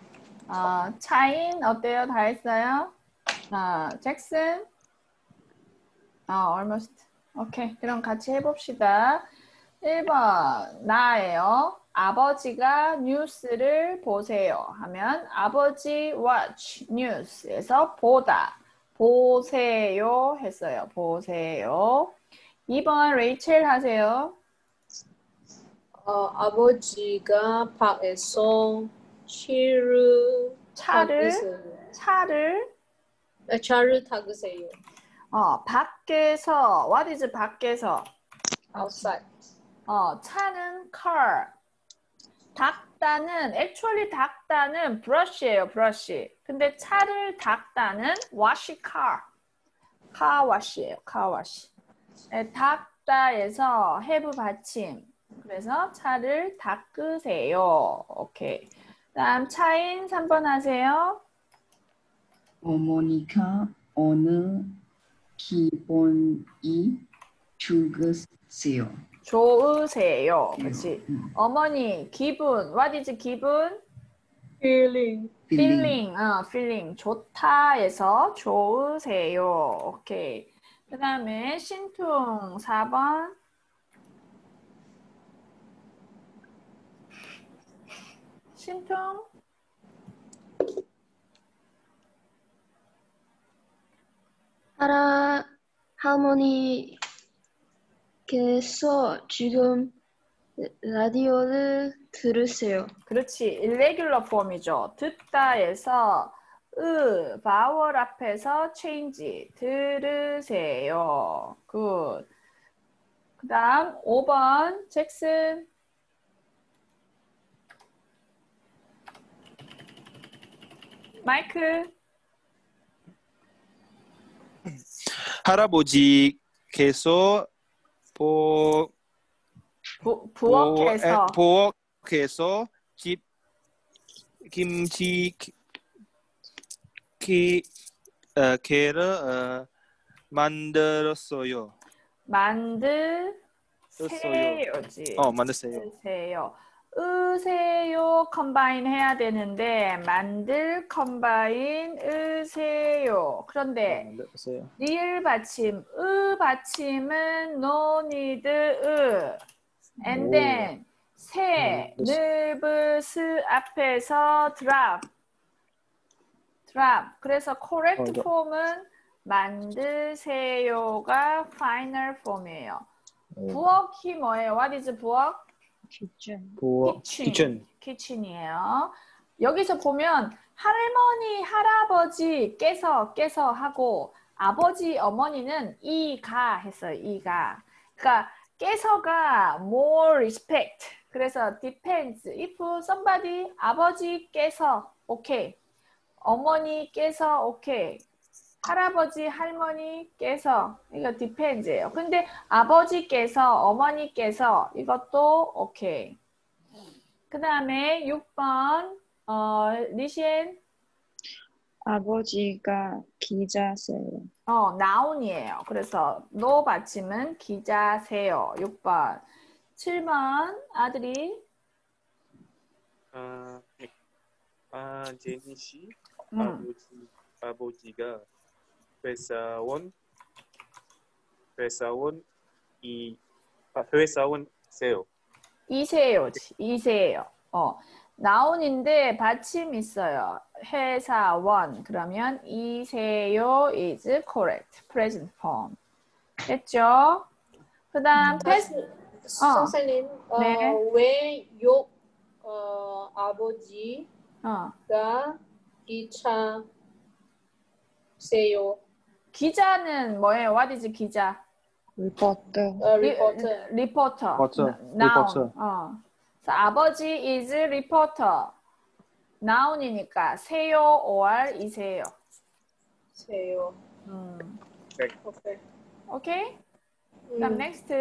아, 차인 어때요? 다 했어요? 아, 잭슨? 아, almost. 오케이. 그럼 같이 해봅시다. 일 번 나예요. 아버지가 뉴스를 보세요 하면 아버지 watch news에서 보다 보세요 했어요. 보세요. 이 번 레이첼 하세요. 어, 아버지가 밖에서 차를 차를 타그세요. 차를 네, 차를 타그세요. 어, 밖에서 what is 밖에서 Outside. 어, 차는 car. 닦다는 actually 닦다는 brush예요, brush. 근데 차를 닦다는 wash car. car wash예요, car wash. 네, 닦다에서 have 받침. 그래서 차를 닦으세요. 오케이. 다음 차인 삼 번 하세요. 어머니가 어느 기본이 좋으세요. 좋으세요. 그렇지. 음. 어머니 기분. What is 기분? Feeling. feeling. 어, feeling. 좋다에서 좋으세요. 오케이. 그 다음에 신퉁 사 번. 신퉁. 할아, 할머니께서 지금 라디오를 들으세요. 그렇지. irregular form이죠. 듣다에서 으, vowel 앞에서 change. 들으세요. 굿. 그 다음 오 번 잭슨. 마이크. 할아버지께서 보 부, 부엌에서. 보- 부엌에서 집 김치 키 어, 게를 어, 만들었어요. 만드세요지. 어, 만드세요. 으세요. 으세요 컴바인 해야 되는데 만들 컴바인 으세요. 그런데 만들었어요. 리을 받침 으 받침은 no need 으 and 오. then 세 음, 늘브스 앞에서 drop drop. 그래서 correct 어, 네. form은 만드세요가 final form이에요. 오. 부엌이 뭐예요? What is 부엌? kitchen. 부엌, 키친. 키친. 키친이에요. 여기서 보면 할머니, 할아버지께서 깨서 하고 아버지, 어머니는 이가 했어요. 이가. 그러니까 깨서가 more respect. 그래서 depends. If somebody 아버지께서 오케이. 어머니께서 오케이. 할아버지, 할머니께서 이거 디펜드예요. 근데 아버지께서, 어머니께서 이것도 오케이. 그 다음에 육 번 어, 리시엔 아버지가 기자세요. 어, 나온이에요. 그래서 노 받침은 기자세요. 육 번. 칠 번 아들이 아, 아 제니 씨 음. 아버지 아버지가 회사원 회사원 이 아, 회사원세요. 이세요지. 이세요. 어. 나온인데 받침 있어요. 회사원. 그러면 이세요 is correct. present form. 됐죠? 그 다음 패스. 선생님, 어, 네. 왜 욕, 어, 아버지가 어. 기차세요? 기자는 뭐예요? What is 기자? reporter. 어, 리, 리포터. 리포터. 리포터. 나운. 리포터. 어. 그래서 아버지 is reporter. 나운이니까 세요 or 이세요. 세요. 음. 오케이. 오케이? 그다음 음. next.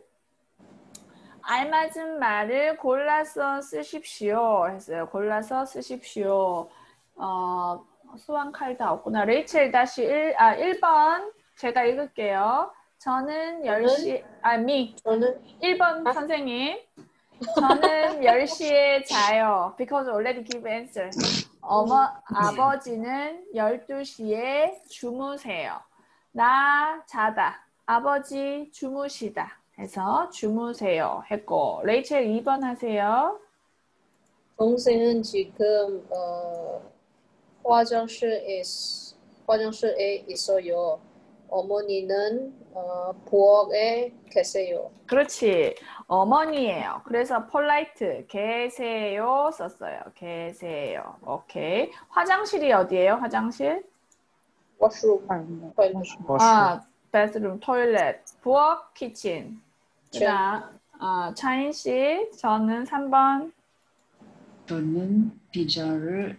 알맞은 말을 골라서 쓰십시오 했어요. 골라서 쓰십시오. 어, 수완 칼 다 없구나. 레이첼 다시 일, 아, 일 번 제가 읽을게요. 저는 열 시, 아, 미. 저는 일 번 아? 선생님. 저는 열 시에 자요. Because already give answer. 어머, 아버지는 열두 시에 주무세요. 나 자다. 아버지 주무시다. 해서 주무세요 했고. 레이첼 이 번 하세요. 동생은 지금 어, 화장실에 화장실에 있어요. 어머니는 어, 부엌에 계세요. 그렇지. 어머니예요. 그래서 polite 계세요 썼어요. 계세요. 오케이. 화장실이 어디예요? 화장실? washroom. 아, toilet. 아, bathroom, toilet. 부엌, kitchen. 그다음 어, 차인 씨, 저는 삼 번. 저는 피자를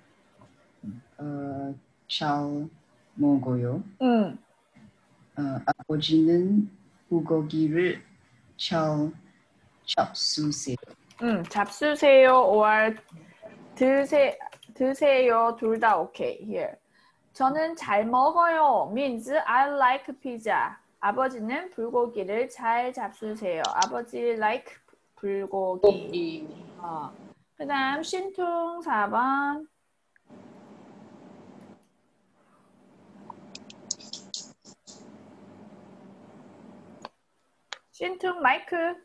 어, 잘 먹어요. 응. 어, 아버지는 불고기를 잘 잡수세요. 응. 잡수세요 or 드세 드세요 둘 다 오케이. Here. 저는 잘 먹어요. means I like pizza. 아버지는 불고기를 잘 잡수세요. 아버지 like 불고기. 고기. 어. 그 다음 신퉁 사 번. 신퉁 마이크.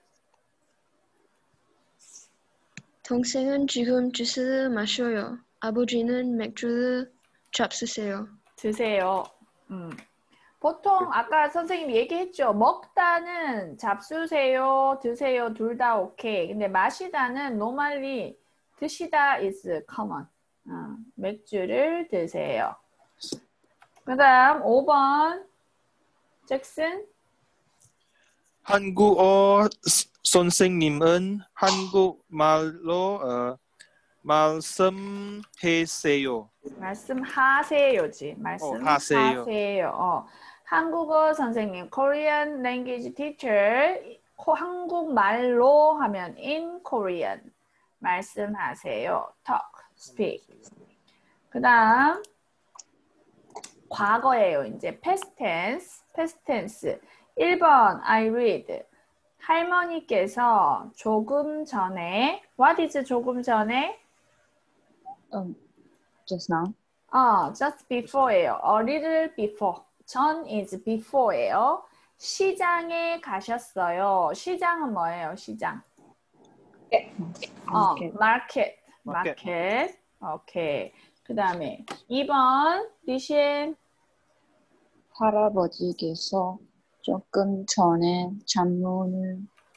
동생은 지금 주스를 마셔요. 아버지는 맥주를 잡수세요. 드세요. 음. 보통 아까 선생님이 얘기했죠. 먹다는 잡수세요, 드세요 둘 다 오케이. 근데 마시다는 normally 드시다 is common. 어, 맥주를 드세요. 그 다음 오 번 잭슨. 한국어 선생님은 한국말로 어, 말씀하세요. 말씀하세요지. 말씀하세요. 하세요. 어. 한국어 선생님, Korean language teacher, 코- 한국말로 하면 in Korean. 말씀하세요. talk, speak. 그 다음 과거예요. 이제 past tense, past tense. 일 번 I read. 할머니께서 조금 전에, what is 조금 전에? Um, just now. 어, just before예요. A little before. 전 is before예요. 시장에 가셨어요. 시장은 뭐예요? 시장. 어, Market. market. Market. market. 오케이. 그 다음에 이 번 리신. 할아버지께서 조금 전에 창문을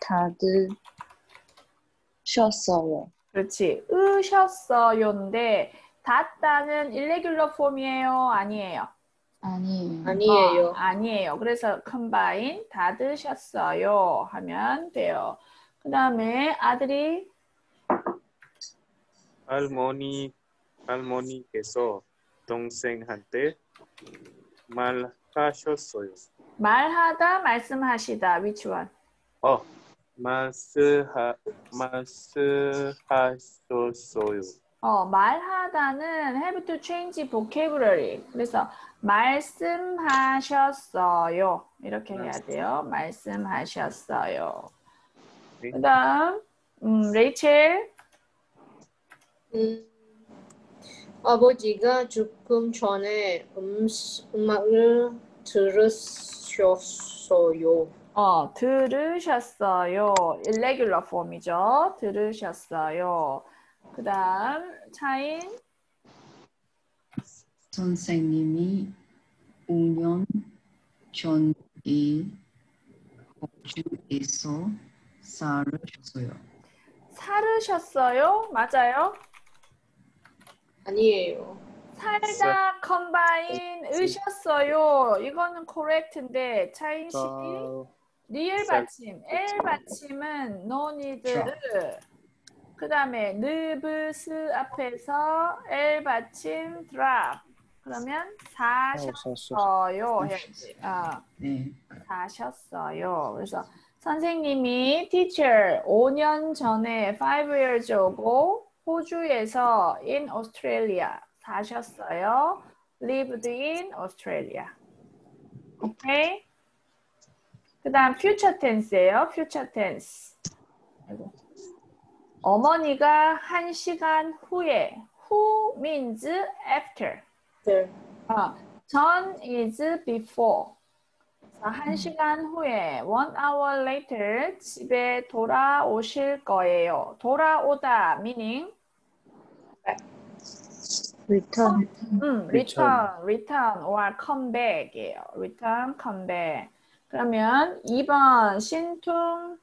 닫으셨어요. 그렇지. 으셨어요인데 닫다는 irregular form이에요? 아니에요? 아니에요. 아니에요. 어, 아니에요. 그래서 combine 닫으셨어요 하면 돼요. 그 다음에 아들이 할머니, 할머니께서 동생한테 말하셨어요. 말하다 말씀하시다. Which one? 어, 말씀하, 말씀하셨어요. 어, 말하다는 have to change vocabulary. 그래서 말씀하셨어요. 이렇게 해야 돼요. 말씀하셨어요. 네. 그 다음 음, 레이첼. 음, 아버지가 조금 전에 음, 음악을 들으셨어요. 어, 들으셨어요. irregular form이죠. 들으셨어요. 그 다음 차인. 선생님이 오 년 전에 호주에서 살으셨어요. 살으셨어요? 맞아요? 아니에요. 살다 combine 으셨어요. 이거는 correct인데 차인 씨 사, 리을 받침, L 받침은 no need를 그 다음에 느브스 앞에서 L 받침 drop 그러면 사셨어요 해야지. 어, 네. 사셨어요. 그래서 선생님이 teacher 오 년 전에 five years ago 호주에서 in Australia 사셨어요. lived in Australia. 오케이? 그 다음 future tense예요. future tense. 아이고. 어머니가 한 시간 후에 who means after. 네. 어, 전 is before. 한 시간 후에 one hour later 집에 돌아오실 거예요. 돌아오다 meaning Return. 음, return, return or come back이에요. return, come back. 그러면 이 번 신퉁.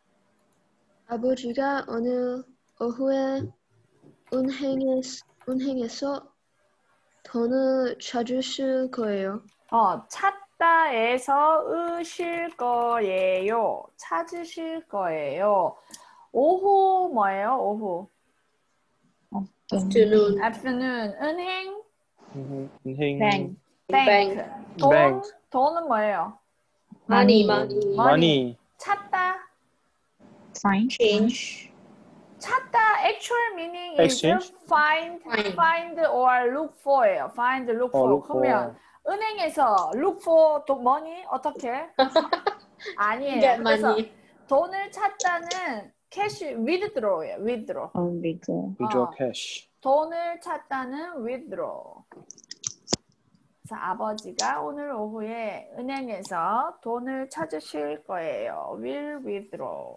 아버지가 오늘 오후에 은행에서, 은행에서 돈을 찾으실 거예요. 어, 찾다에서 으실 거예요. 찾으실 거예요. 오후 뭐예요? 오후. afternoon. afternoon. 은행. 은행, Bank. bank. bank. 돈. bank. 돈은 뭐예요? money, money. money, 찾다. Find. change. 찾다 actual meaning is Exchange? find, Find. find or look for예요. find, look 어, for. look for. 그러면 은행에서 look for 돈 money 어떻게? 아니에요. Get 그래서 money. 돈을 찾다는 cash withdraw예요. withdraw. 어, 믿어. withdraw 어. cash. 돈을 찾다는 withdraw. 그래서 아버지가 오늘 오후에 은행에서 돈을 찾으실 거예요. will withdraw.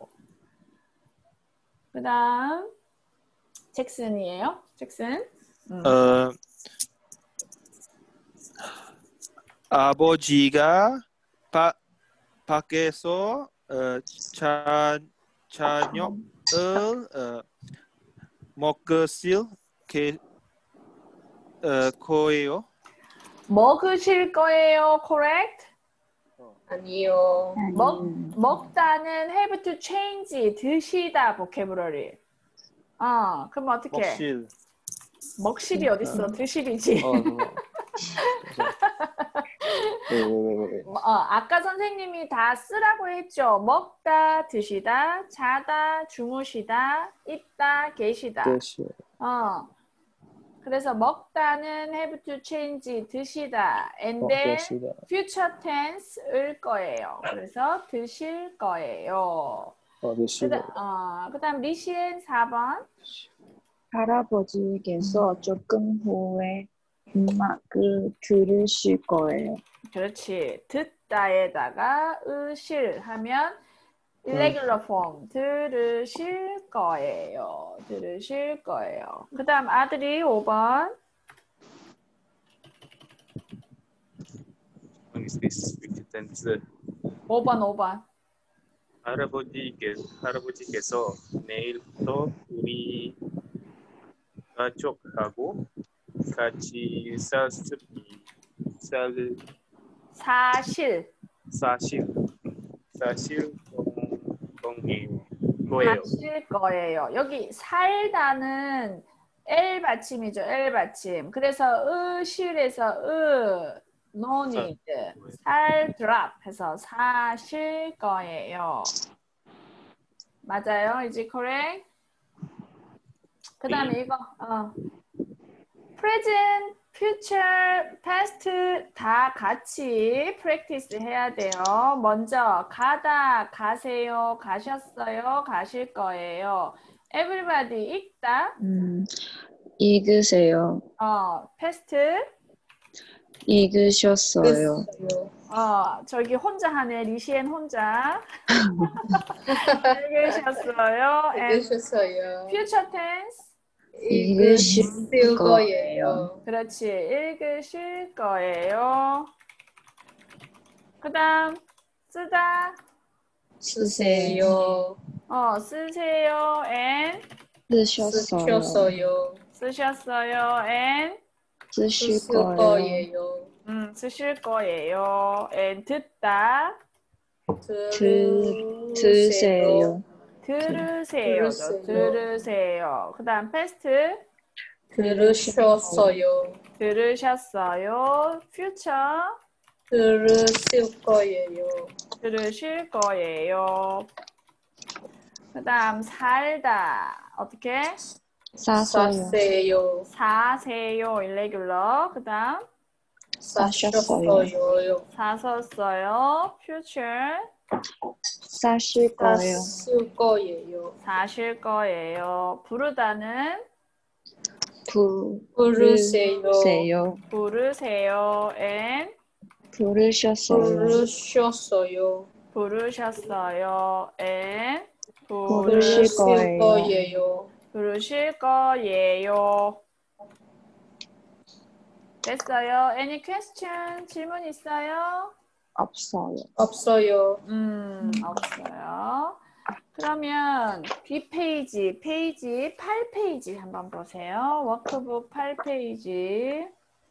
그 다음 잭슨이에요. 잭슨. 음. 어, 아버지가 바, 밖에서 어, 자, 저녁을 어, 먹으실 게, 어, 거예요. 먹으실 거예요. correct? 아니요. 먹, 먹다는 have to change 드시다 vocabulary. 어, 그럼 어떻게? 먹실. 먹실이 어딨어? 드실이지. 어, 어. 왜, 왜, 왜, 왜. 어, 아까 선생님이 다 쓰라고 했죠. 먹다, 드시다, 자다, 주무시다, 있다, 계시다. cash. 어. 그래서 먹다는 have to change 드시다. And 어, then 계시다. future tense일 거예요. 그래서 드실 거예요. 어, 드시다. 그다, 어, 그다음 리시엔 사 번. 할아버지께서 조금 후에 음악을 들으실 거예요. 그렇지. 듣다에다가 으실 하면 irregular form 들으실 거예요. 들으실 거예요. 그 다음 아들이 오 번. is this with tense? 오 번, 오 번. 할아버지께, 할아버지께서 내일부터 우리 가족하고 같이 살, 살 사실. 사실 사실 동의 거예요. 사실 거예요. 여기 살다는 L 받침이죠. L 받침. 그래서 으실에서 으 no need. 살 drop 해서 사실 거예요. 맞아요. 이제 correct? 그 다음에 이거 어. present, future, past 다 같이 practice 해야 돼요. 먼저 가다, 가세요, 가셨어요, 가실 거예요. everybody 읽다. 음, 읽으세요. 어, past. 읽으셨어요. 어, 저기 혼자 하네. 리시엔 혼자. 읽으셨어요. and 읽으셨어요. future tense. 읽으실 읽으실 거예요. 그렇지. 읽으실 거예요. 그 다음 쓰다. 쓰세요. 어, 쓰세요. and 쓰셨어요. 쓰셨어요. 쓰셨어요. and 쓰실 쓰실 거예요. 거예요. 음, 쓰실 거예요. and 듣다. 드, 들으세요. 드세요. 들으세요. 들으세요. 들으세요. 그 다음 past. 들으셨어요. 들으셨어요. future. 들으실 거예요. 들으실 거예요. 그 다음 살다. 어떻게? 사서요. 사세요. 사세요. irregular. 그 다음 사셨어요. 사셨어요. future. 사실 거예요. 사실 거예요. 사실 거예요. 부르다는 부, 부르세요. 부르세요. 부르세요. and 부르셨어요. 부르셨어요. 부르셨어요. and 부르실 부르실 거예요. 거예요. 부르실 거예요. 됐어요. Any question? 질문 있어요? 없어요. 없어요. 음, 없어요. 그러면 뒷페이지, 페이지 팔 페이지 한번 보세요. 워크북 팔 페이지.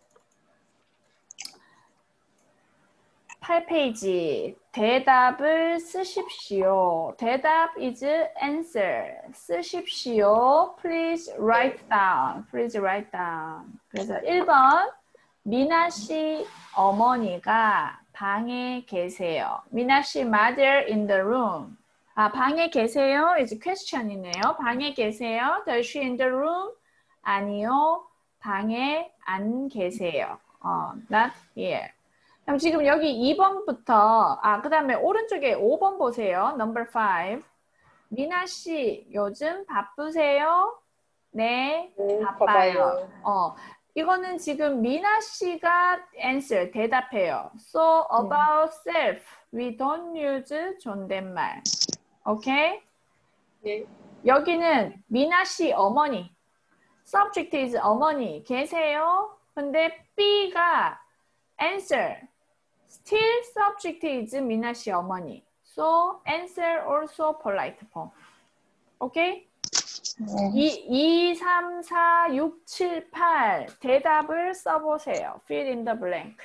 팔 페이지. 대답을 쓰십시오. 대답 is answer. 쓰십시오. Please write down. Please write down. 그래서 일 번. 미나 씨 어머니가 방에 계세요. 미나 씨 mother in the room. 아, 방에 계세요? is question이네요. 방에 계세요? Does she in the room? 아니요. 방에 안 계세요. 어, not here. 그럼 지금 여기 이 번부터 아, 그다음에 오른쪽에 오 번 보세요. number five. 미나 씨, 요즘 바쁘세요? 네, 네, 바빠요. 어, 이거는 지금 미나 씨가 answer, 대답해요. So about self, we don't use 존댓말. 오케이? 네. 여기는 미나 씨 어머니. subject is 어머니. 계세요? 근데 B가 answer. Still subject is 미나 씨 어머니. So answer also polite form. 오케이? 이, 삼, 사, 육, 칠, 팔 대답을 써보세요. Fill in the blank.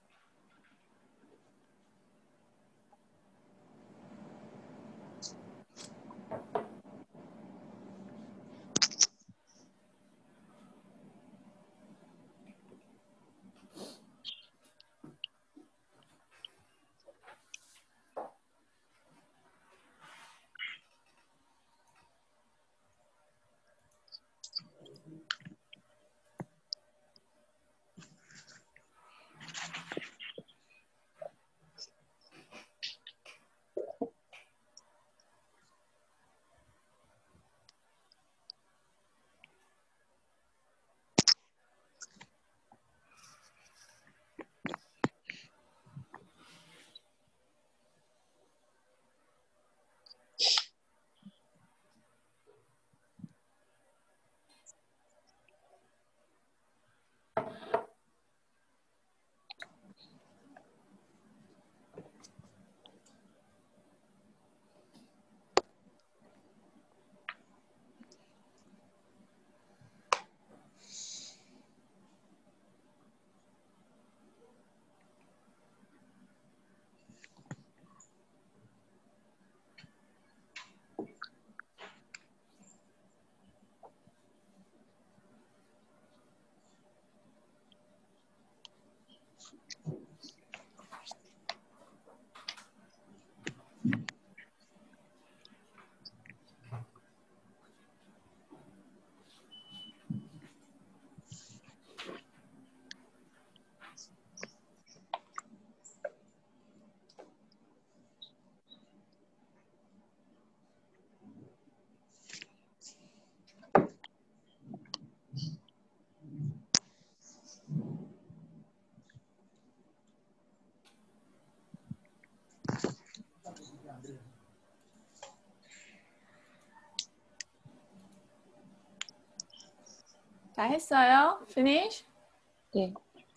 다 했어요? Finish? 네.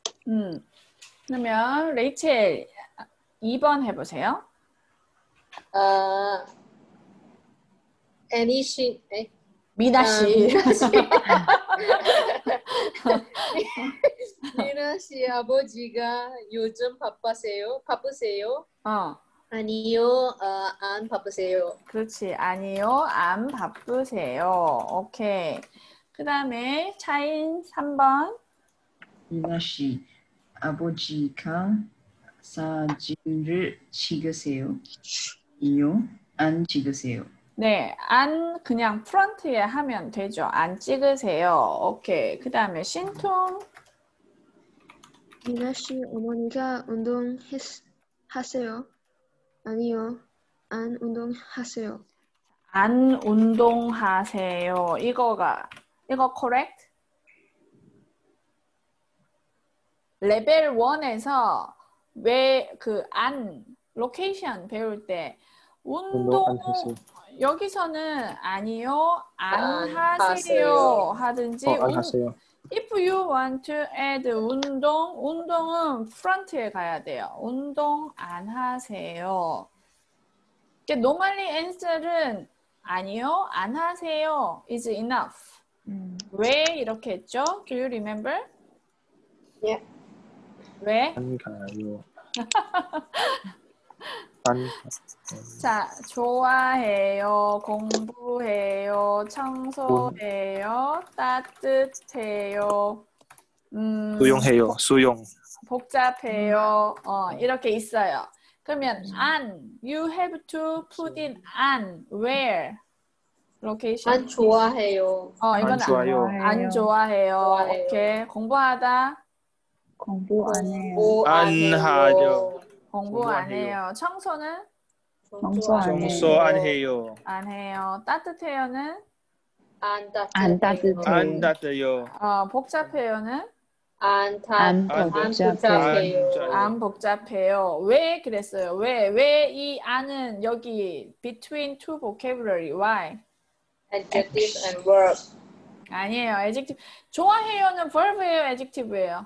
음. 그러면 레이첼 이 번 해보세요. 어, 애니 씨, 에? 미나 아, 씨. 미나 씨. 미나 씨 아버지가 요즘 바쁘세요? 바쁘세요? 어, 아니요, 어, 안 바쁘세요. 그렇지. 아니요, 안 바쁘세요. 오케이. 그 다음에 차인 삼 번. 미나 씨, 아버지가 사진을 찍으세요? 아니요, 안 찍으세요. 네, 안 그냥 프런트에 하면 되죠. 안 찍으세요. 오케이. 그 다음에 신통. 미나 씨 어머니가 운동하세요? 아니요, 안 운동하세요. 안 운동하세요. 이거가 이거 correct? 레벨 일에서 왜 그 안 로케이션 배울 때 운동 운동 안 하세요. 여기서는 아니요, 안 안 하세요 하세요. 하든지 어, 안 운- 하세요. If you want to add 운동, 운동은 프런트에 가야 돼요. 운동 안 하세요. normally answer은 아니요, 안 하세요 is enough. 음. 왜 이렇게 했죠? Do you remember? 예. 왜? 안 가요. 안 자, 좋아해요, 공부해요, 청소해요, 따뜻해요, 음, 수용해요. 수용. 복잡해요. 어, 이렇게 있어요. 그러면 an, you have to put in an, where? location. 안 좋아해요. 어, 이건 안 좋아요. 안 좋아해요. 좋아해요. 오케이. 공부하다. 공부 안 해요. 공부 안 안 해요. 하죠. 공부 공부 안 안 해요. 해요. 청소는 청소 안 해요. 청소 안 해요. 안 해요. 따뜻해요는 안 따뜻해요. 안 따뜻해요. 안 닫아요. 어, 복잡해요는 안 다- 안 안 복잡해요. 복잡해요. 안 복잡해요. 왜 그랬어요? 왜? 왜 이 안은 여기 between two vocabulary? Why? Adjective and verb. 아니에요. adjective. 좋아해요는 verb예요, adjective예요?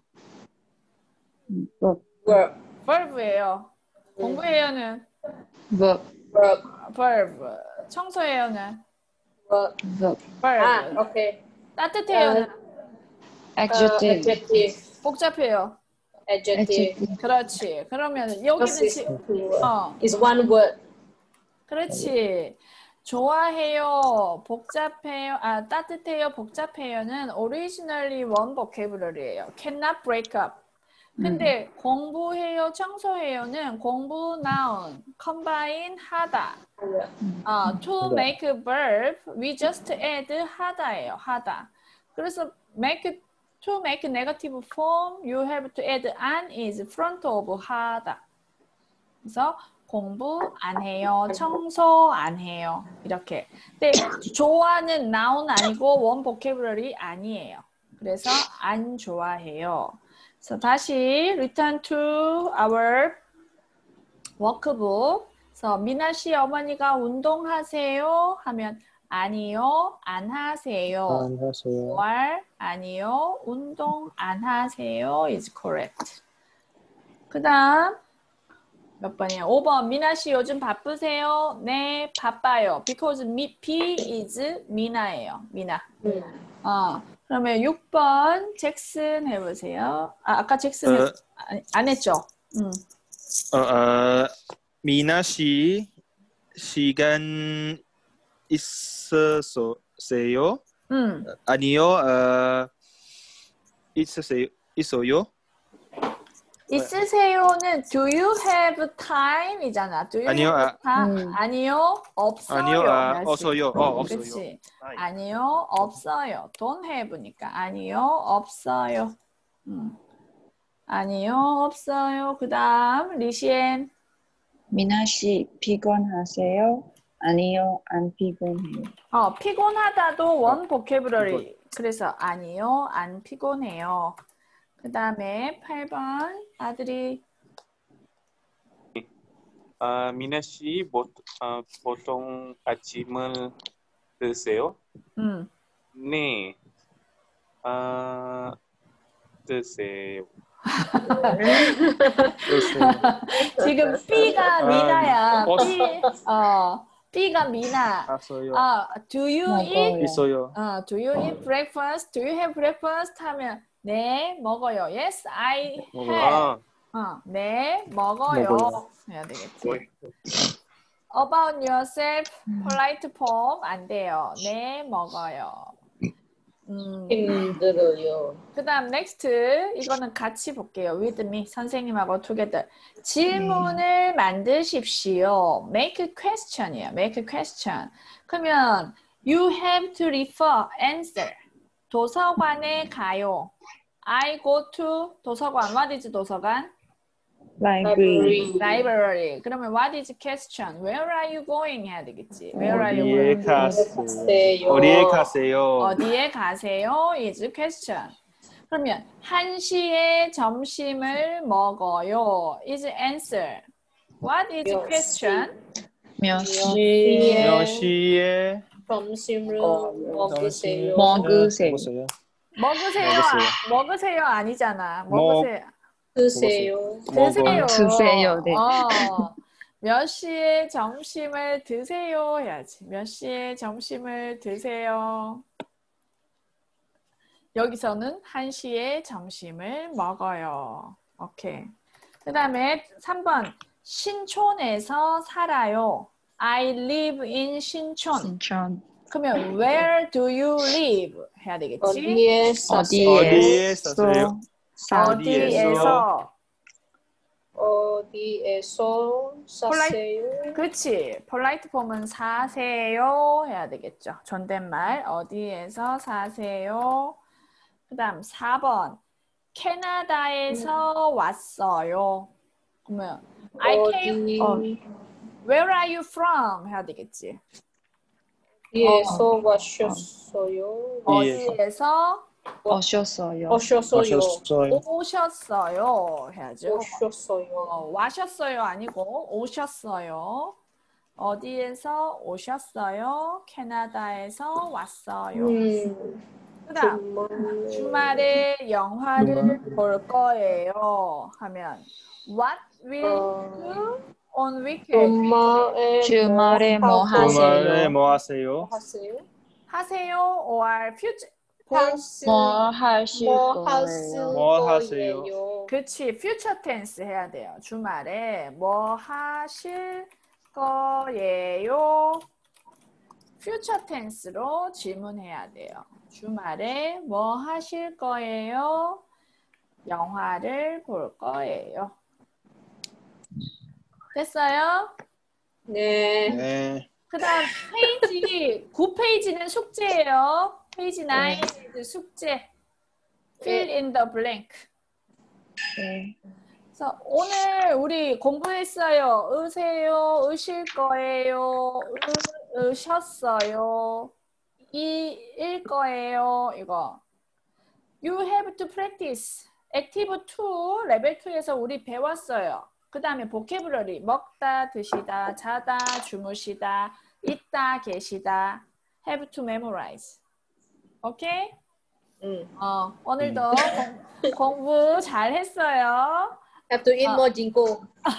verb, Verb. verb예요. 공부해요는 verb, Verb. verb. 청소해요는 Verb. verb, 아, verb. 오케이. 따뜻해요는 Uh, adjective, adjective. 복잡해요. Adjective. adjective, 그렇지. 그러면 여기는 지, 어, It's one word. 그렇지. 좋아해요, 복잡해요, 아 따뜻해요, 복잡해요는 originally one vocabulary예요. Cannot break up. 근데 공부해요, 청소해요는 공부 noun, combine 하다. 어, to make a verb, we just add 하다예요. 하다. 그래서 make to make a negative form, you have to add an is front of 하다. 그래서 공부 안 해요, 청소 안 해요. 이렇게. 근데 좋아하는 noun 아니고 one vocabulary 아니에요. 그래서 안 좋아해요. 그래서 다시 return to our workbook. 그래서 미나 씨 어머니가 운동하세요 하면 아니요, 안 하세요. 안녕하세요. or 아니요, 운동 안 하세요 is correct. 그 다음 몇 번이에요? 오 번. 미나 씨 요즘 바쁘세요? 네, 바빠요. Because me, P is 미나예요. 미나. 음. 어, 그러면 육 번 잭슨 해보세요. 아, 아까 잭슨 어. 했, 안, 안 했죠? 음. 어, 어, 미나 씨 시간 있으세요? 음. 아니요. 어, 있으세요? 있어요? 있으세요는 do you have time 이잖아. Do you 아니요, have 아, time? 음. 아니요, 없어요. 아니요. 아, 해야지. 없어요. 어, 없어요. 그렇지. 아이. 아니요, 없어요. don't have니까 아니요, 없어요. 음. 아니요, 없어요. 그 다음 리시엔. 미나 씨 피곤하세요? 아니요, 안 피곤해요. 어, 피곤하다도 원 보캐브러리. 그래서 아니요, 안 피곤해요. 그 다음에 팔 번 아들이 아, 미나 씨 보, 아, 보통 아침을 드세요? 음. 네. 아, 드세요. 지금 B가 미나야. 어. B, 어, B가 미나. 알았어요. 아, do you eat? 먹어요. 있어요. 어, do you eat breakfast? Do you have breakfast? 하면 네, 먹어요. Yes, I have. 아, 어, 네, 먹어요. 먹어요. 해야 되겠지. About yourself, polite form 안 돼요. 네, 먹어요. 음, 힘들어요. 그 다음 next 이거는 같이 볼게요. with me 선생님하고 together. 질문을 만드십시오. make a question이에요. make a question. 그러면 you have to refer answer. 도서관에 가요. I go to 도서관. What is 도서관? Library. Library. 그러면 what is question? Where are you going? 해야 되겠지. Where are you 어디에 going? 가세요? 가세요. 어디에 가세요? 어디에 가세요? is question. 그러면 한 시에 점심을 먹어요. is answer. What is 몇 question? 몇 몇 시에 몇 시에 점심을 어, 먹으세요. 먹으세요? 먹으세요. 먹으세요. 먹으세요. 아, 먹으세요 아니잖아. 먹- 먹으세요. 드세요. 드세요. 드세요, 네. 어, 몇 시에 점심을 드세요 해야지. 몇 시에 점심을 드세요. 여기서는 한 시에 점심을 먹어요. 오케이. 그 다음에 삼 번. 신촌에서 살아요. I live in 신촌. 신촌. 그러면 where do you live? 해야 되겠지? 어디에 사세요? 어디에 사세요? 사- 어디에서? 어디에 어디에서 사세요? 그렇지. 폴라이트 폼은 사세요 해야 되겠죠. 존댓말 어디에서 사세요. 그 다음 사 번 캐나다에서 왔어요. 그러면 I came, 어, 어디, where are you from 해야 되겠지. 어디에서 와셨어요? 어디에서 오셨어요. 오셨어요. 오셨어요. 오셨어요 해야죠. 오셨어요. 어, 와셨어요 아니고 오셨어요. 어디에서 오셨어요? 캐나다에서 왔어요. 음, 그다음 정말. 주말에 영화를 볼 거예요. 하면 What will you do on weekend? 주말에 주말에 뭐 뭐 하고 주말에 하세요? 뭐 하세요? 뭐 하세요? 하세요 or future 할수 뭐 하실 뭐 하실 거예요? 뭐 하세요? 거예요? 그치 future tense 해야 돼요. 주말에 뭐 하실 거예요? future tense로 질문해야 돼요. 주말에 뭐 하실 거예요? 영화를 볼 거예요. 됐어요? 네. 네. 그 다음 페이지 구 페이지는 숙제예요. 페이지 구 숙제. Fill in the blank. 네. 그래서 오늘 우리 공부했어요. 으세요, 으실 거예요, 으, 으셨어요, 이, 일 거예요. 이거. You have to practice. Active two, 레벨 이에서 우리 배웠어요. 그 다음에 vocabulary, 먹다, 드시다, 자다, 주무시다, 있다, 계시다. Have to memorize. 오케이? 음. 어, 오늘도 공, 공부 잘 했어요. Have to eat 어. more jingo.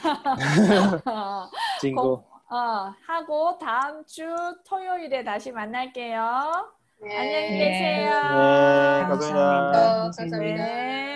징고. 어, 하고 다음 주 토요일에 다시 만날게요. 네. 안녕히 네. 계세요. 네, 감사합니다. 어, 감사합니다. 네.